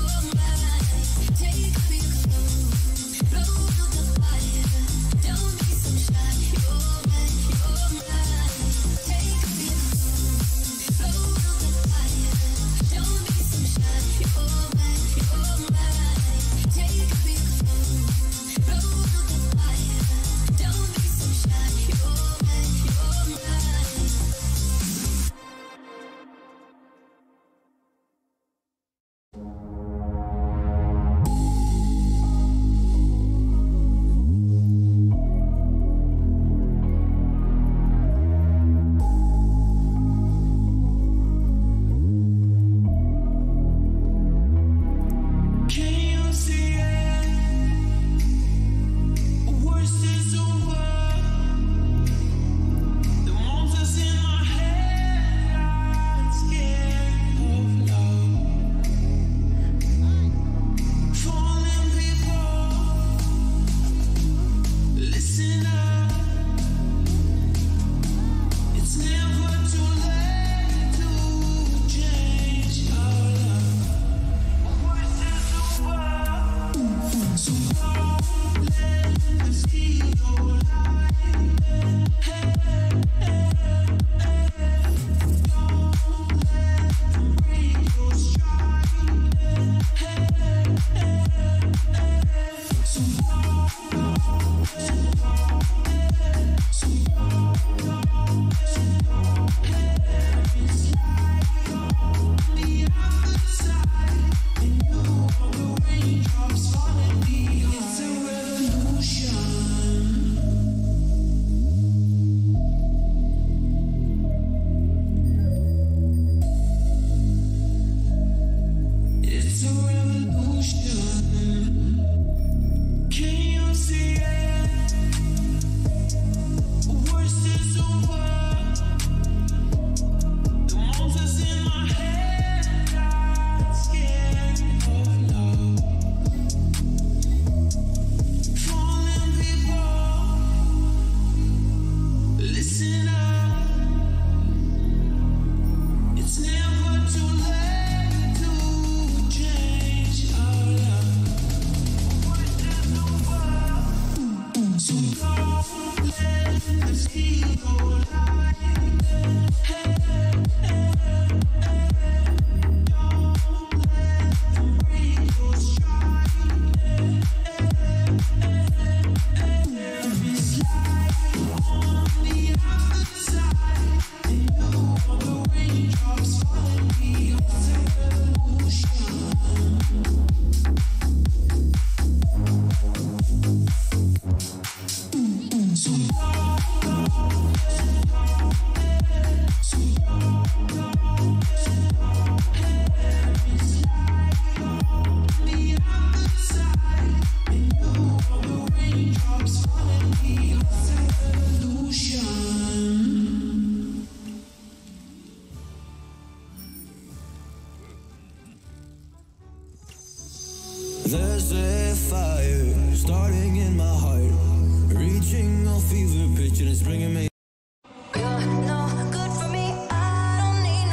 There's a fire starting in my heart, reaching a fever pitch and it's bringing me. You're no good for me, I don't need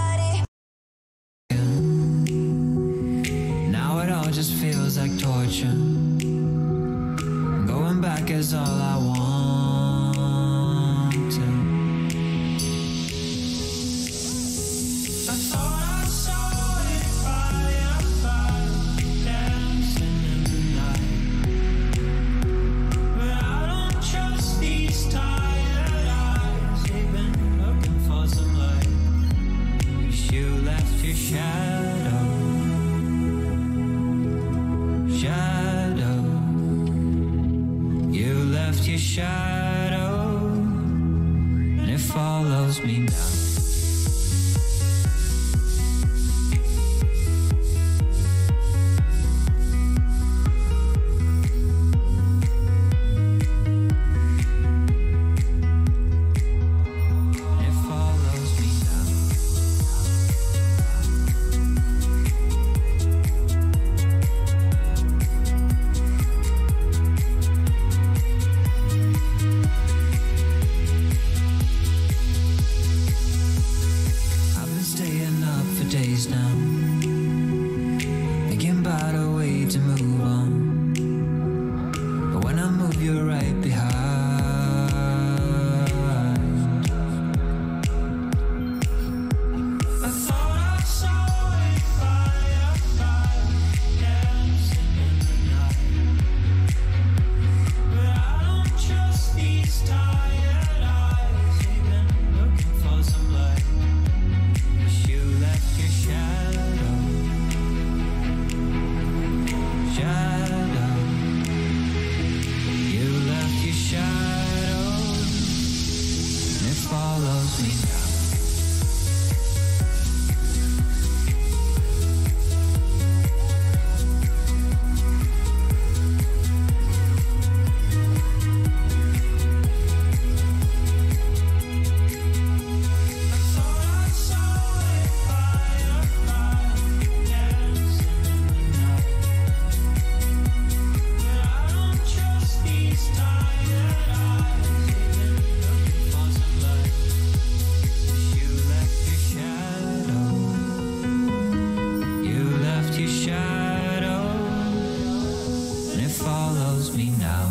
nobody. Now it all just feels like torture. Going back is all I want to. I thought I saw it firefly dancing in the night, but I don't trust these tired eyes. They've been looking for some light. 'Cause you left your shadow, shadow. You left your shadow, and it follows me now. It follows me now. I've been staying up for days now, thinking about a way to move on. But when I move, you're right behind. I thought I saw a firefly dancing in the night, but I don't trust these tired eyes. They've been looking for some light. 'Cause you left your shadow, shadow. You left your shadow, and it follows me now. I thought I saw a firefly dancing in the night, but I don't trust these tired eyes. They've been looking for some light. 'Cause you left your shadow, you left your shadow, and it follows me now.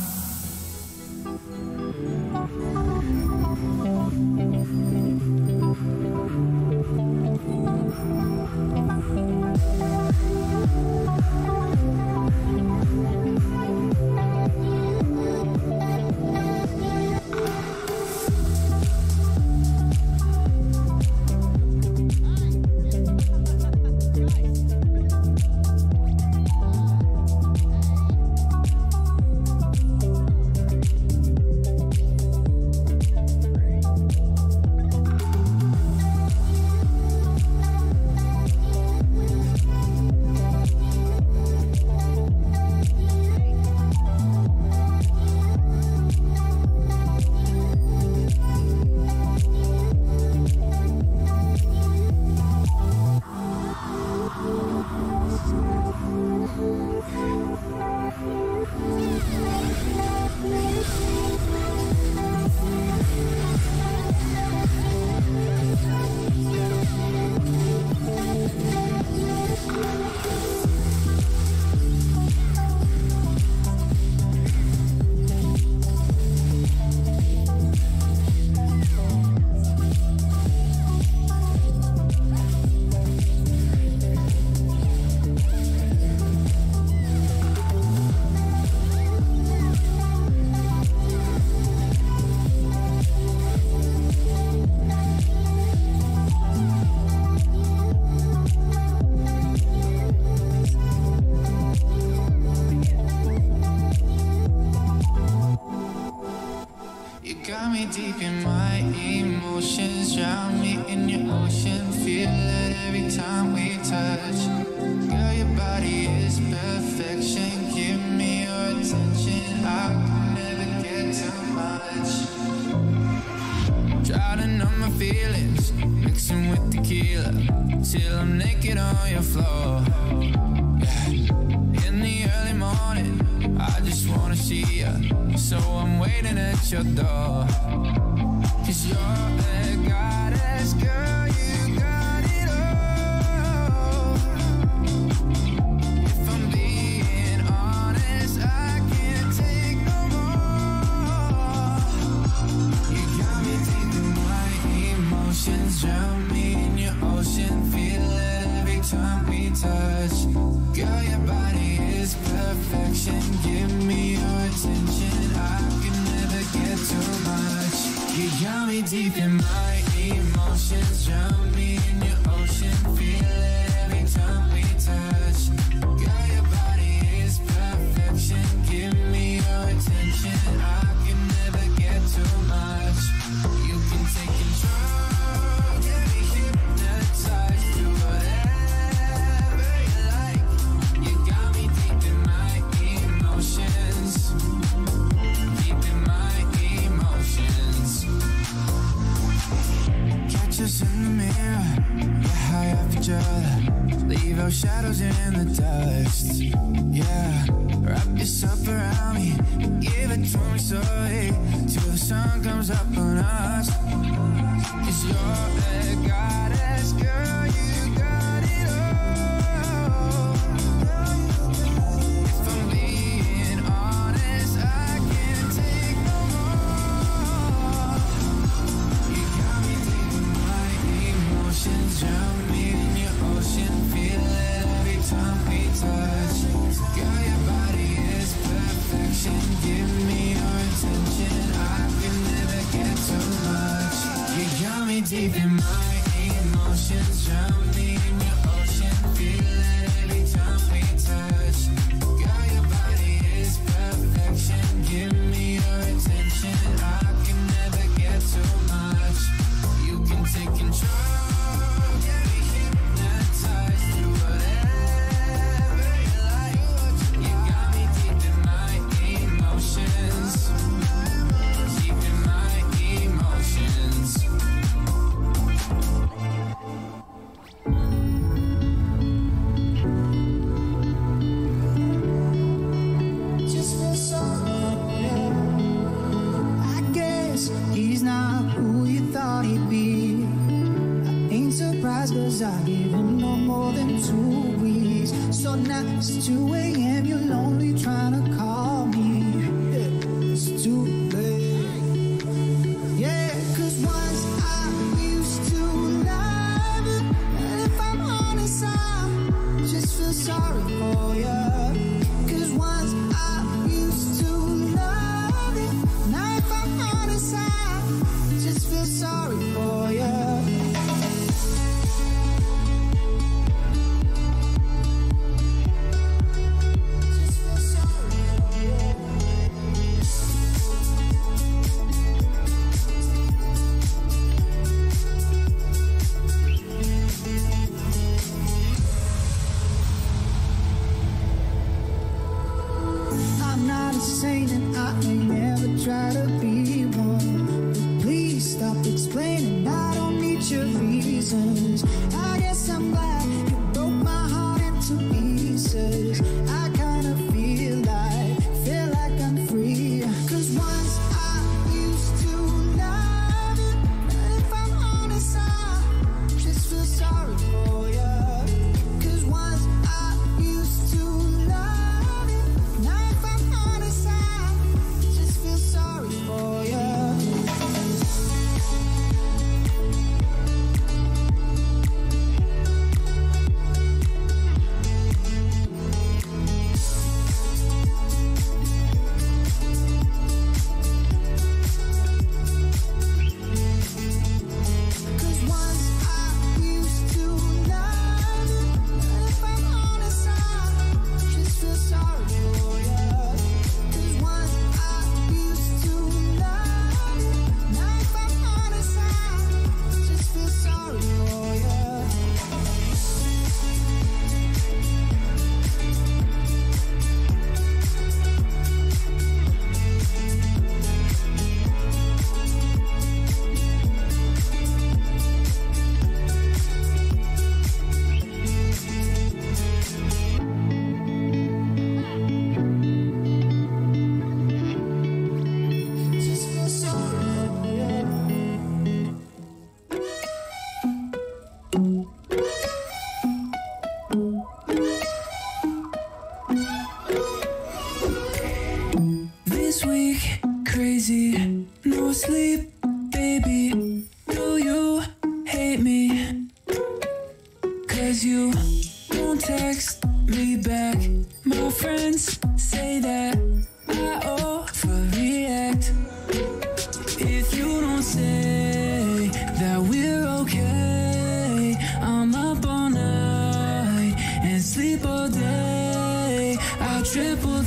You got me deep in my emotions, drown me in your ocean, feel it every time we touch. Girl, your body is perfection, give me your attention, I can never get too much. Drowning on my feelings, mixing with tequila, till I'm naked on your floor. Yeah. in the early morning. I just wanna see you, so I'm waiting at your door. Cause you're the goddess, girl, you got it all. If I'm being honest, I can't take no more. You got me deep in my emotions, drown me in your ocean, feel it every time we touch. Girl, your body is perfection, give me your attention, I can never get too much. You got me deep in my emotions, drown me in your ocean, feel it every time we touch. Girl, your body is perfection, give me your attention, I can never get too much. You can take control, get me hypnotized, do whatever you like. You got me deep in my emotions, deep in my emotions. Catch us in the mirror, we're high up each other, leave our shadows in the dust. Yeah, wrap yourself around me, give it to me slowly, till the sun comes up on us. Cause you're the goddess, girl, you got it all. If I'm being honest, I can't take no more. You got me deep in my emotions, drown me in your ocean, feel it every time we touch. Girl, your body is perfection, give me your attention, I can never get too much. You got me deep in my emotions, drown me in your ocean, feel it every time we touch. Girl, your body is perfection, give me your attention, I can never get too much. You can take control, get me hypnotized, do whatever you like. You got me deep in my emotions, deep in my emotions. Just feel sorry, yeah. I guess he's not who you thought he'd be. I ain't surprised cause I gave him no more than two weeks. So now it's two A M, you're lonely trying to call me. Yeah, it's too late. Yeah, cause once I used to love you, and if I'm honest, I just feel sorry for you. Cause once I used to love you, now if I'm honest, I just feel sorry for you. Just feel sorry for you. I'm not a saint and I ain't never try to be one. But please stop explaining, I don't need your reasons. I guess I'm glad you broke my heart into pieces. I kinda feel like, feel like I'm free. Cause once I used to love you, and if I'm honest, I just feel sorry for you. Cause once I used to love you, now if I'm honest, I just feel sorry for you.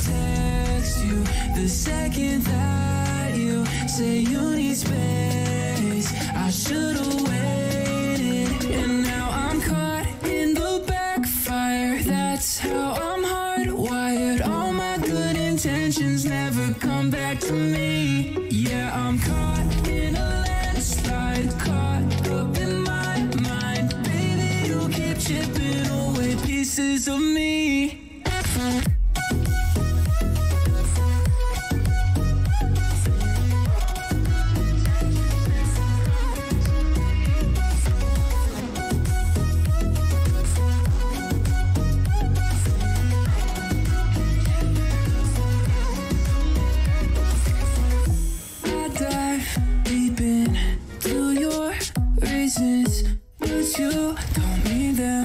text you the second that you say you need space. I should've waited, and now I'm caught in the backfire. That's how I'm hardwired. All my good intentions never come back to me. Yeah, I'm caught in a landslide, caught up in my mind. Baby, you keep chipping away pieces of me. But you don't mean them.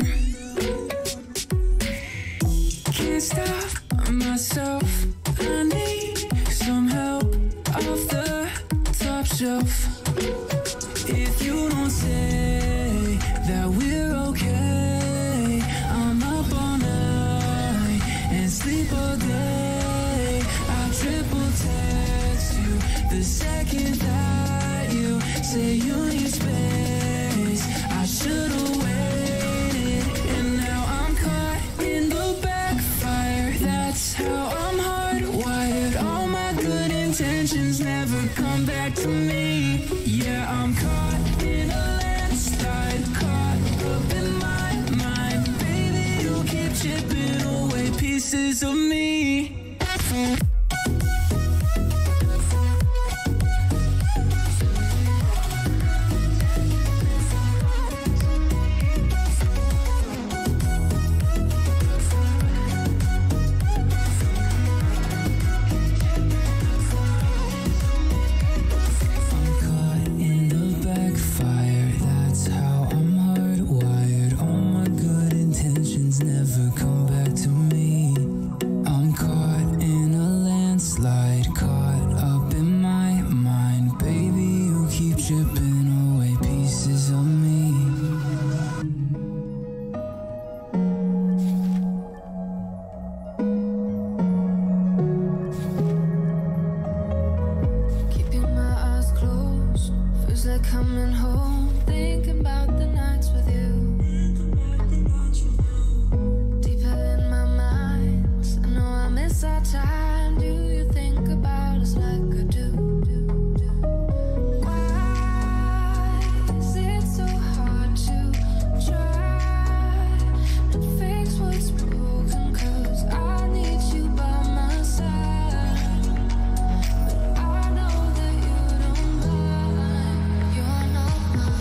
Can't stop myself. I need some help off the top shelf. If you don't say that we're okay, I'm up all night and sleep all day. I triple text you the second that you say you need space. I should've waited, and now I'm caught in the backfire. That's how I'm hardwired. All my good intentions never come back to me. Yeah, I'm caught in a landslide, caught up in my mind. Baby, you keep chipping away pieces of me. Coming home, thinking about the nights with you. Deeper in my mind, I know I miss our time. Do you think about us like I do? Why is it so hard to try and fix what's broken? 'Cause I need you by my side, but I know that you don't mind. You're not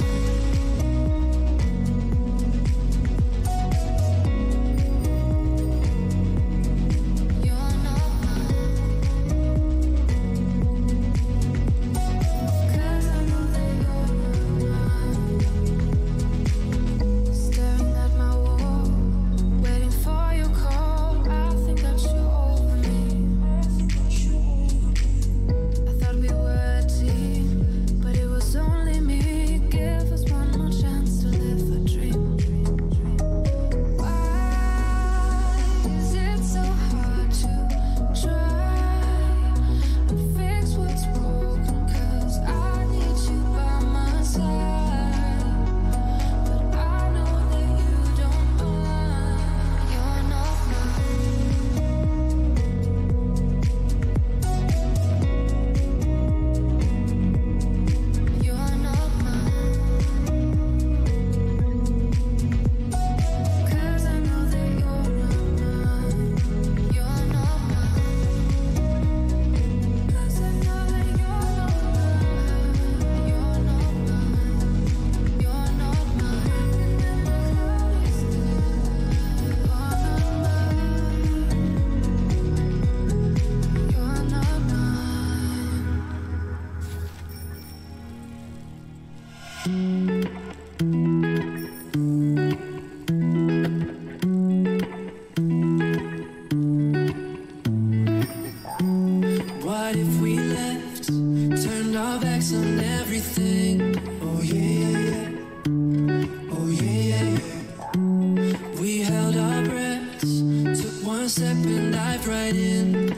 What if we left, turned our backs on everything? Oh yeah, yeah, yeah. Oh yeah, yeah, yeah. We held our breaths, took one step and dived right in.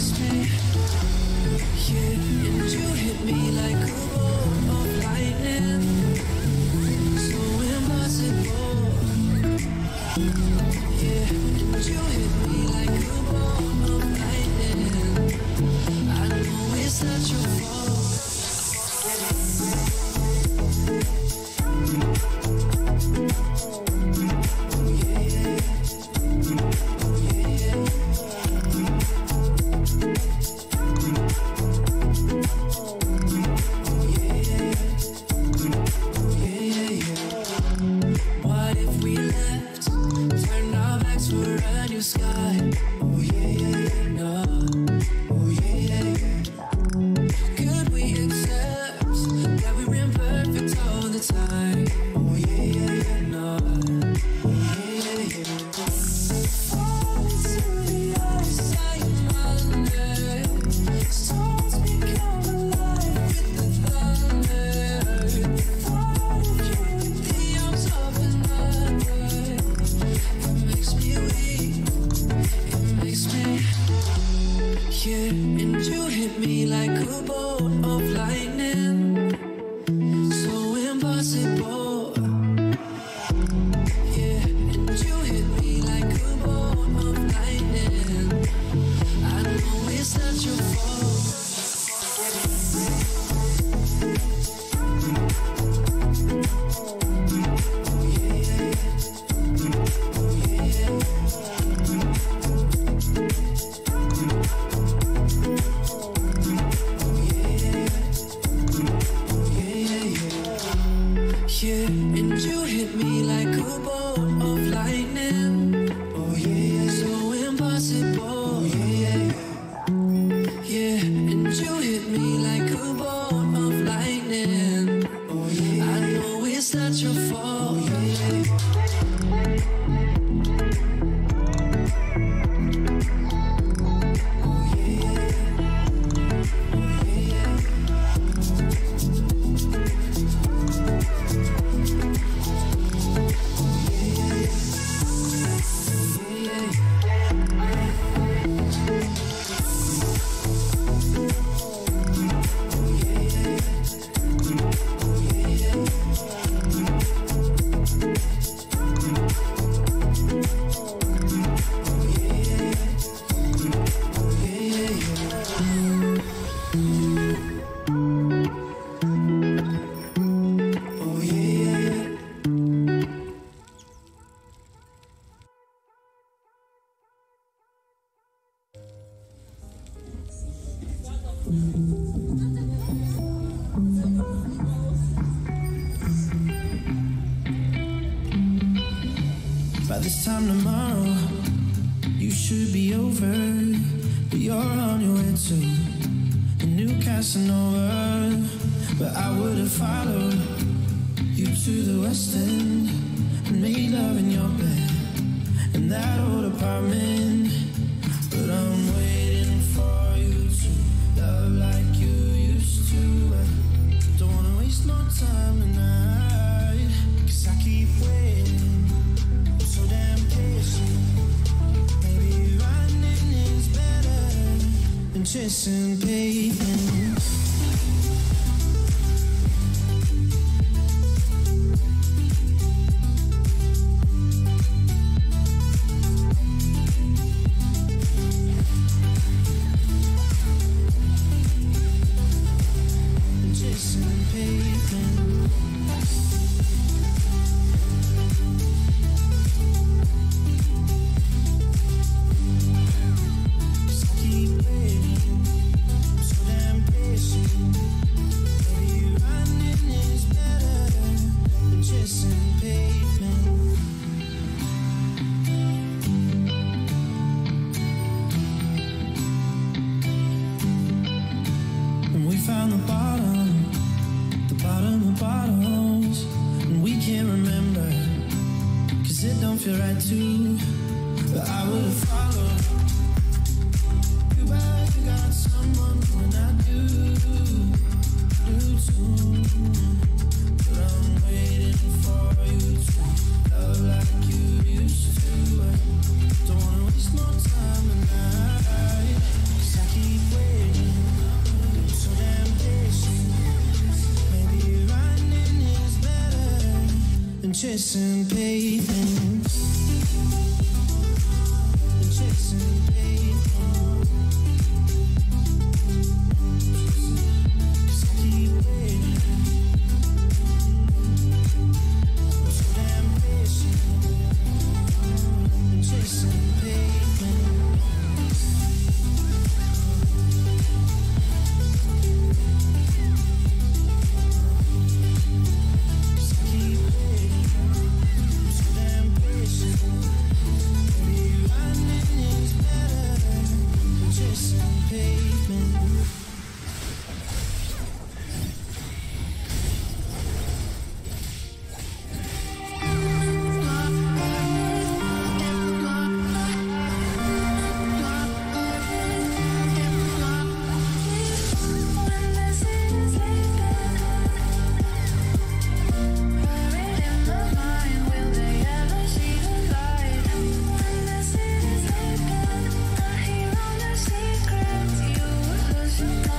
makes me, yeah, and you hit me like a bolt of lightning, so impossible, yeah, and you hit me like a bolt of lightning, I know it's not your fault. By this time tomorrow, you should be over, but you're on your way to a new Casanova. But I would have followed you to the West End and made love in your bed in that old apartment. But I'm waiting for you to love like you used to. I don't wanna waste no time tonight, 'cause I keep waiting, so damn patient. Maybe running is better than chasing pavement. I chasing pavement, chasing pavement. 'Cause I keep waiting, so damn patient, chasing pavement. Secrets you lose.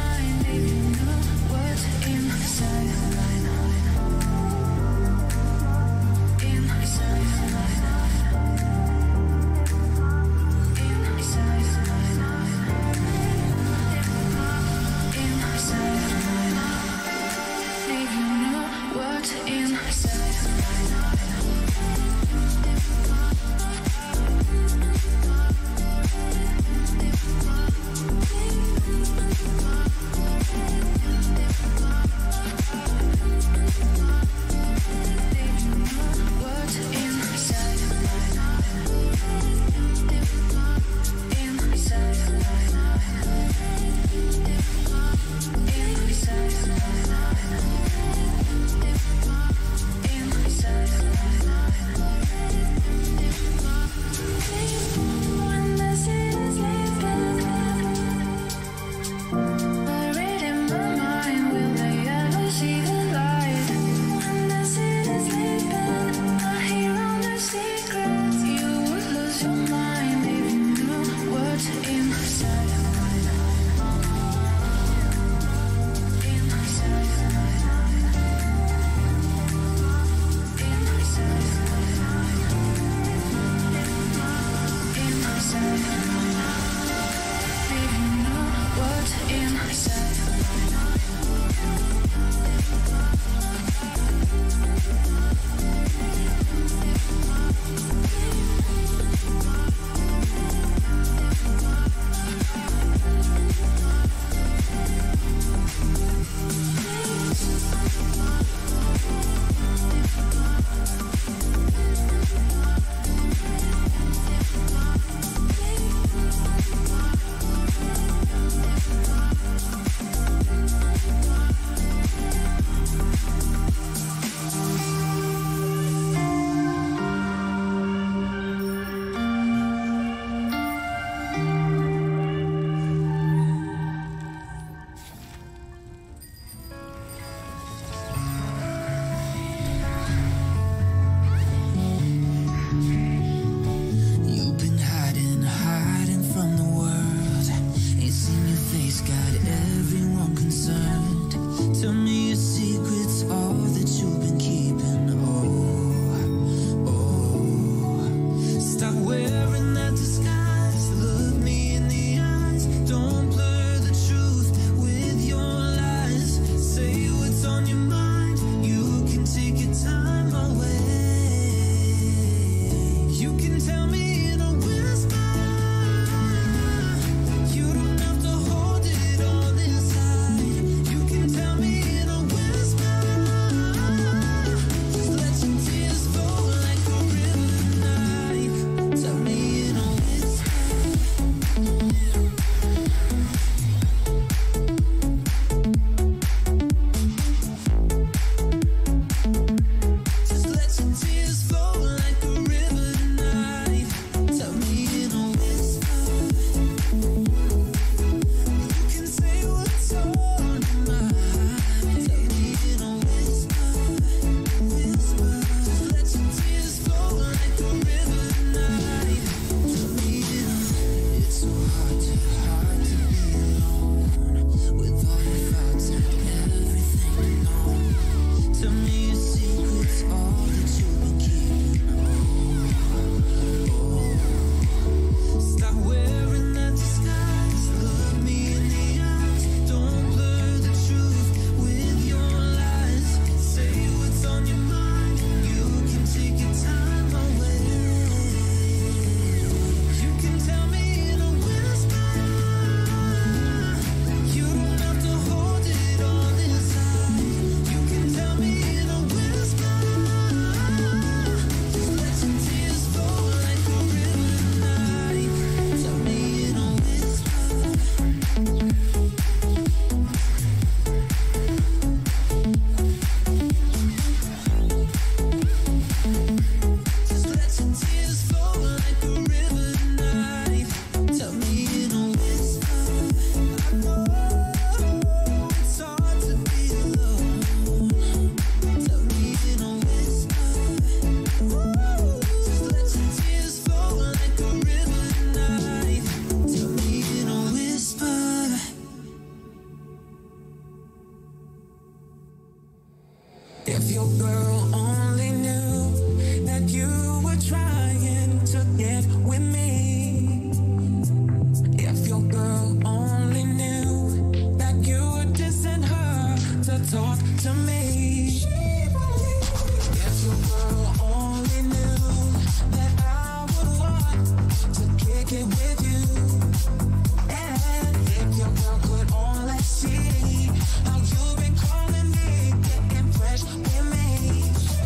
If your girl only knew that you were trying to get with me. If your girl only knew that you were dissing her to talk to me. If your girl only knew that I would want to kick it with you. And if your girl could only see how you've been calling me, getting fresh with me.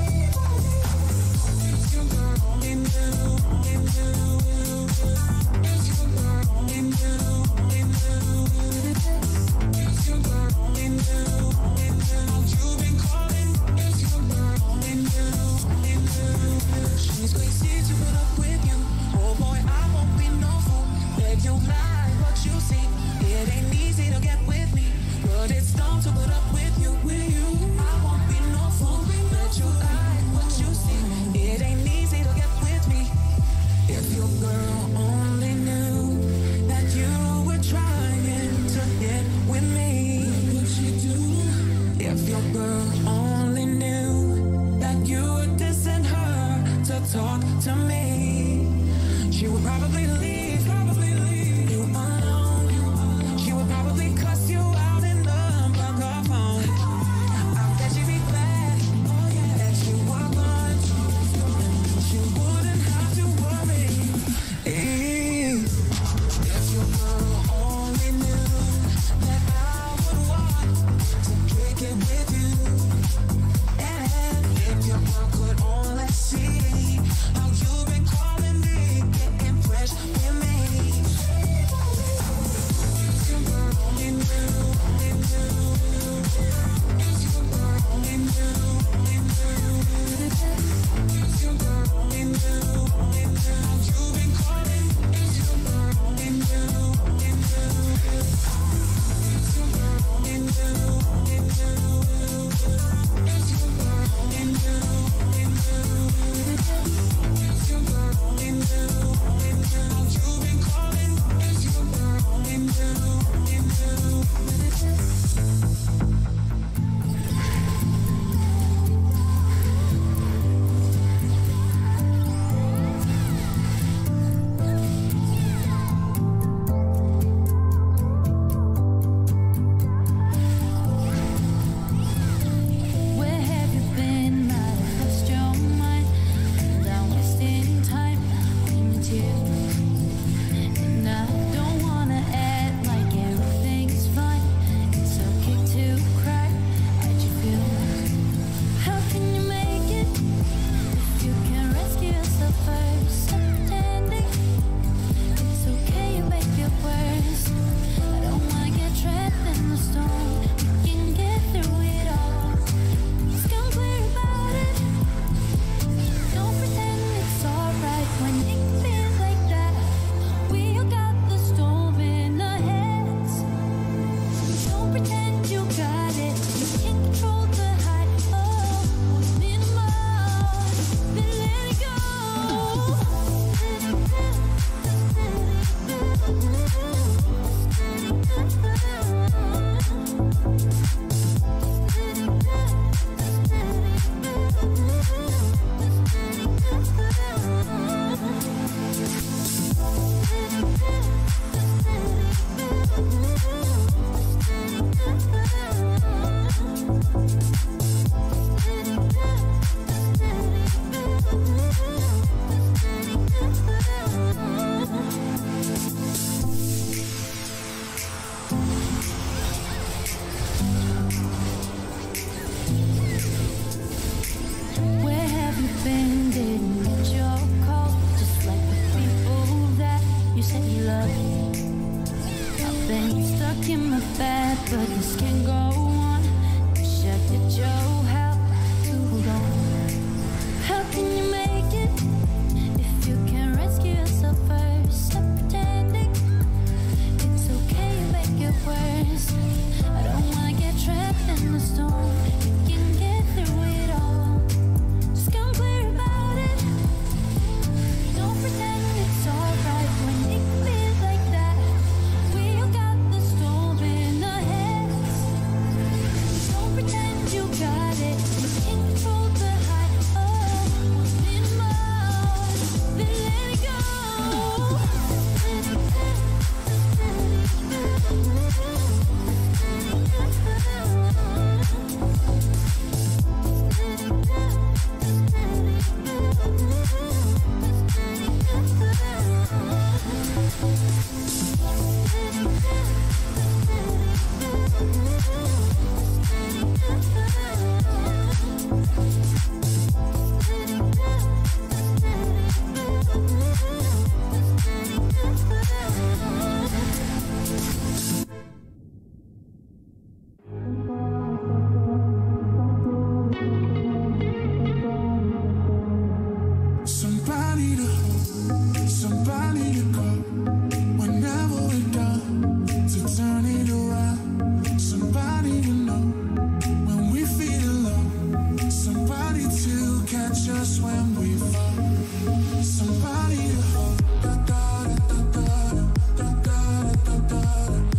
If your girl only knew, only knew. If your girl only knew, only knew. If your girl only knew, only knew how you've been calling. If your girl only knew, only knew. She's crazy to put up with you. Oh boy, I won't be no fool. Let you lie, what you see. It ain't easy to get with me, but it's dumb to put up with you. With you, I won't be no fool. Let you lie, what you see. It ain't easy to get with me. If your girl only knew that you were trying to get with me. What she do? If your girl only knew that you were dissing her to talk to me, she would probably leave, probably leave you alone. She would probably cuss you out and unplug her phone. I bet she'd be glad, oh yeah, that you were gone. She wouldn't have to worry. Eh. If your girl only knew that I would want to kick it with you. And if your girl could only see how you've been calling me, getting fresh with me. If your girl only knew, only knew. If your girl only knew, only knew. If your girl only knew, only knew how you've been calling. If your girl only knew, only knew. If your girl only knew, only knew. If your girl only knew, only knew. If your girl only knew, only knew how you've been calling. If your girl only knew, only knew. Where have you been? Might have lost your mind. And I'm wasting time with you. And I don't wanna act like everything's fine. It's okay to cry. How'd you feel? How can you make it if you can rescue yourself first? Stop pretending. It's okay, you make it worse. I don't wanna get trapped in the storm. We can get through it all. Just come clear about it. Don't pretend it's alright when it feels like that. We all got the storm in our heads. Don't pretend you got it. You can't control the high. Oh, minimal. Then let it go. Where have you been? Didn't get your call. Just like the people that you said you loved. I've been stuck in my bed, but this can't go on. Wish I could show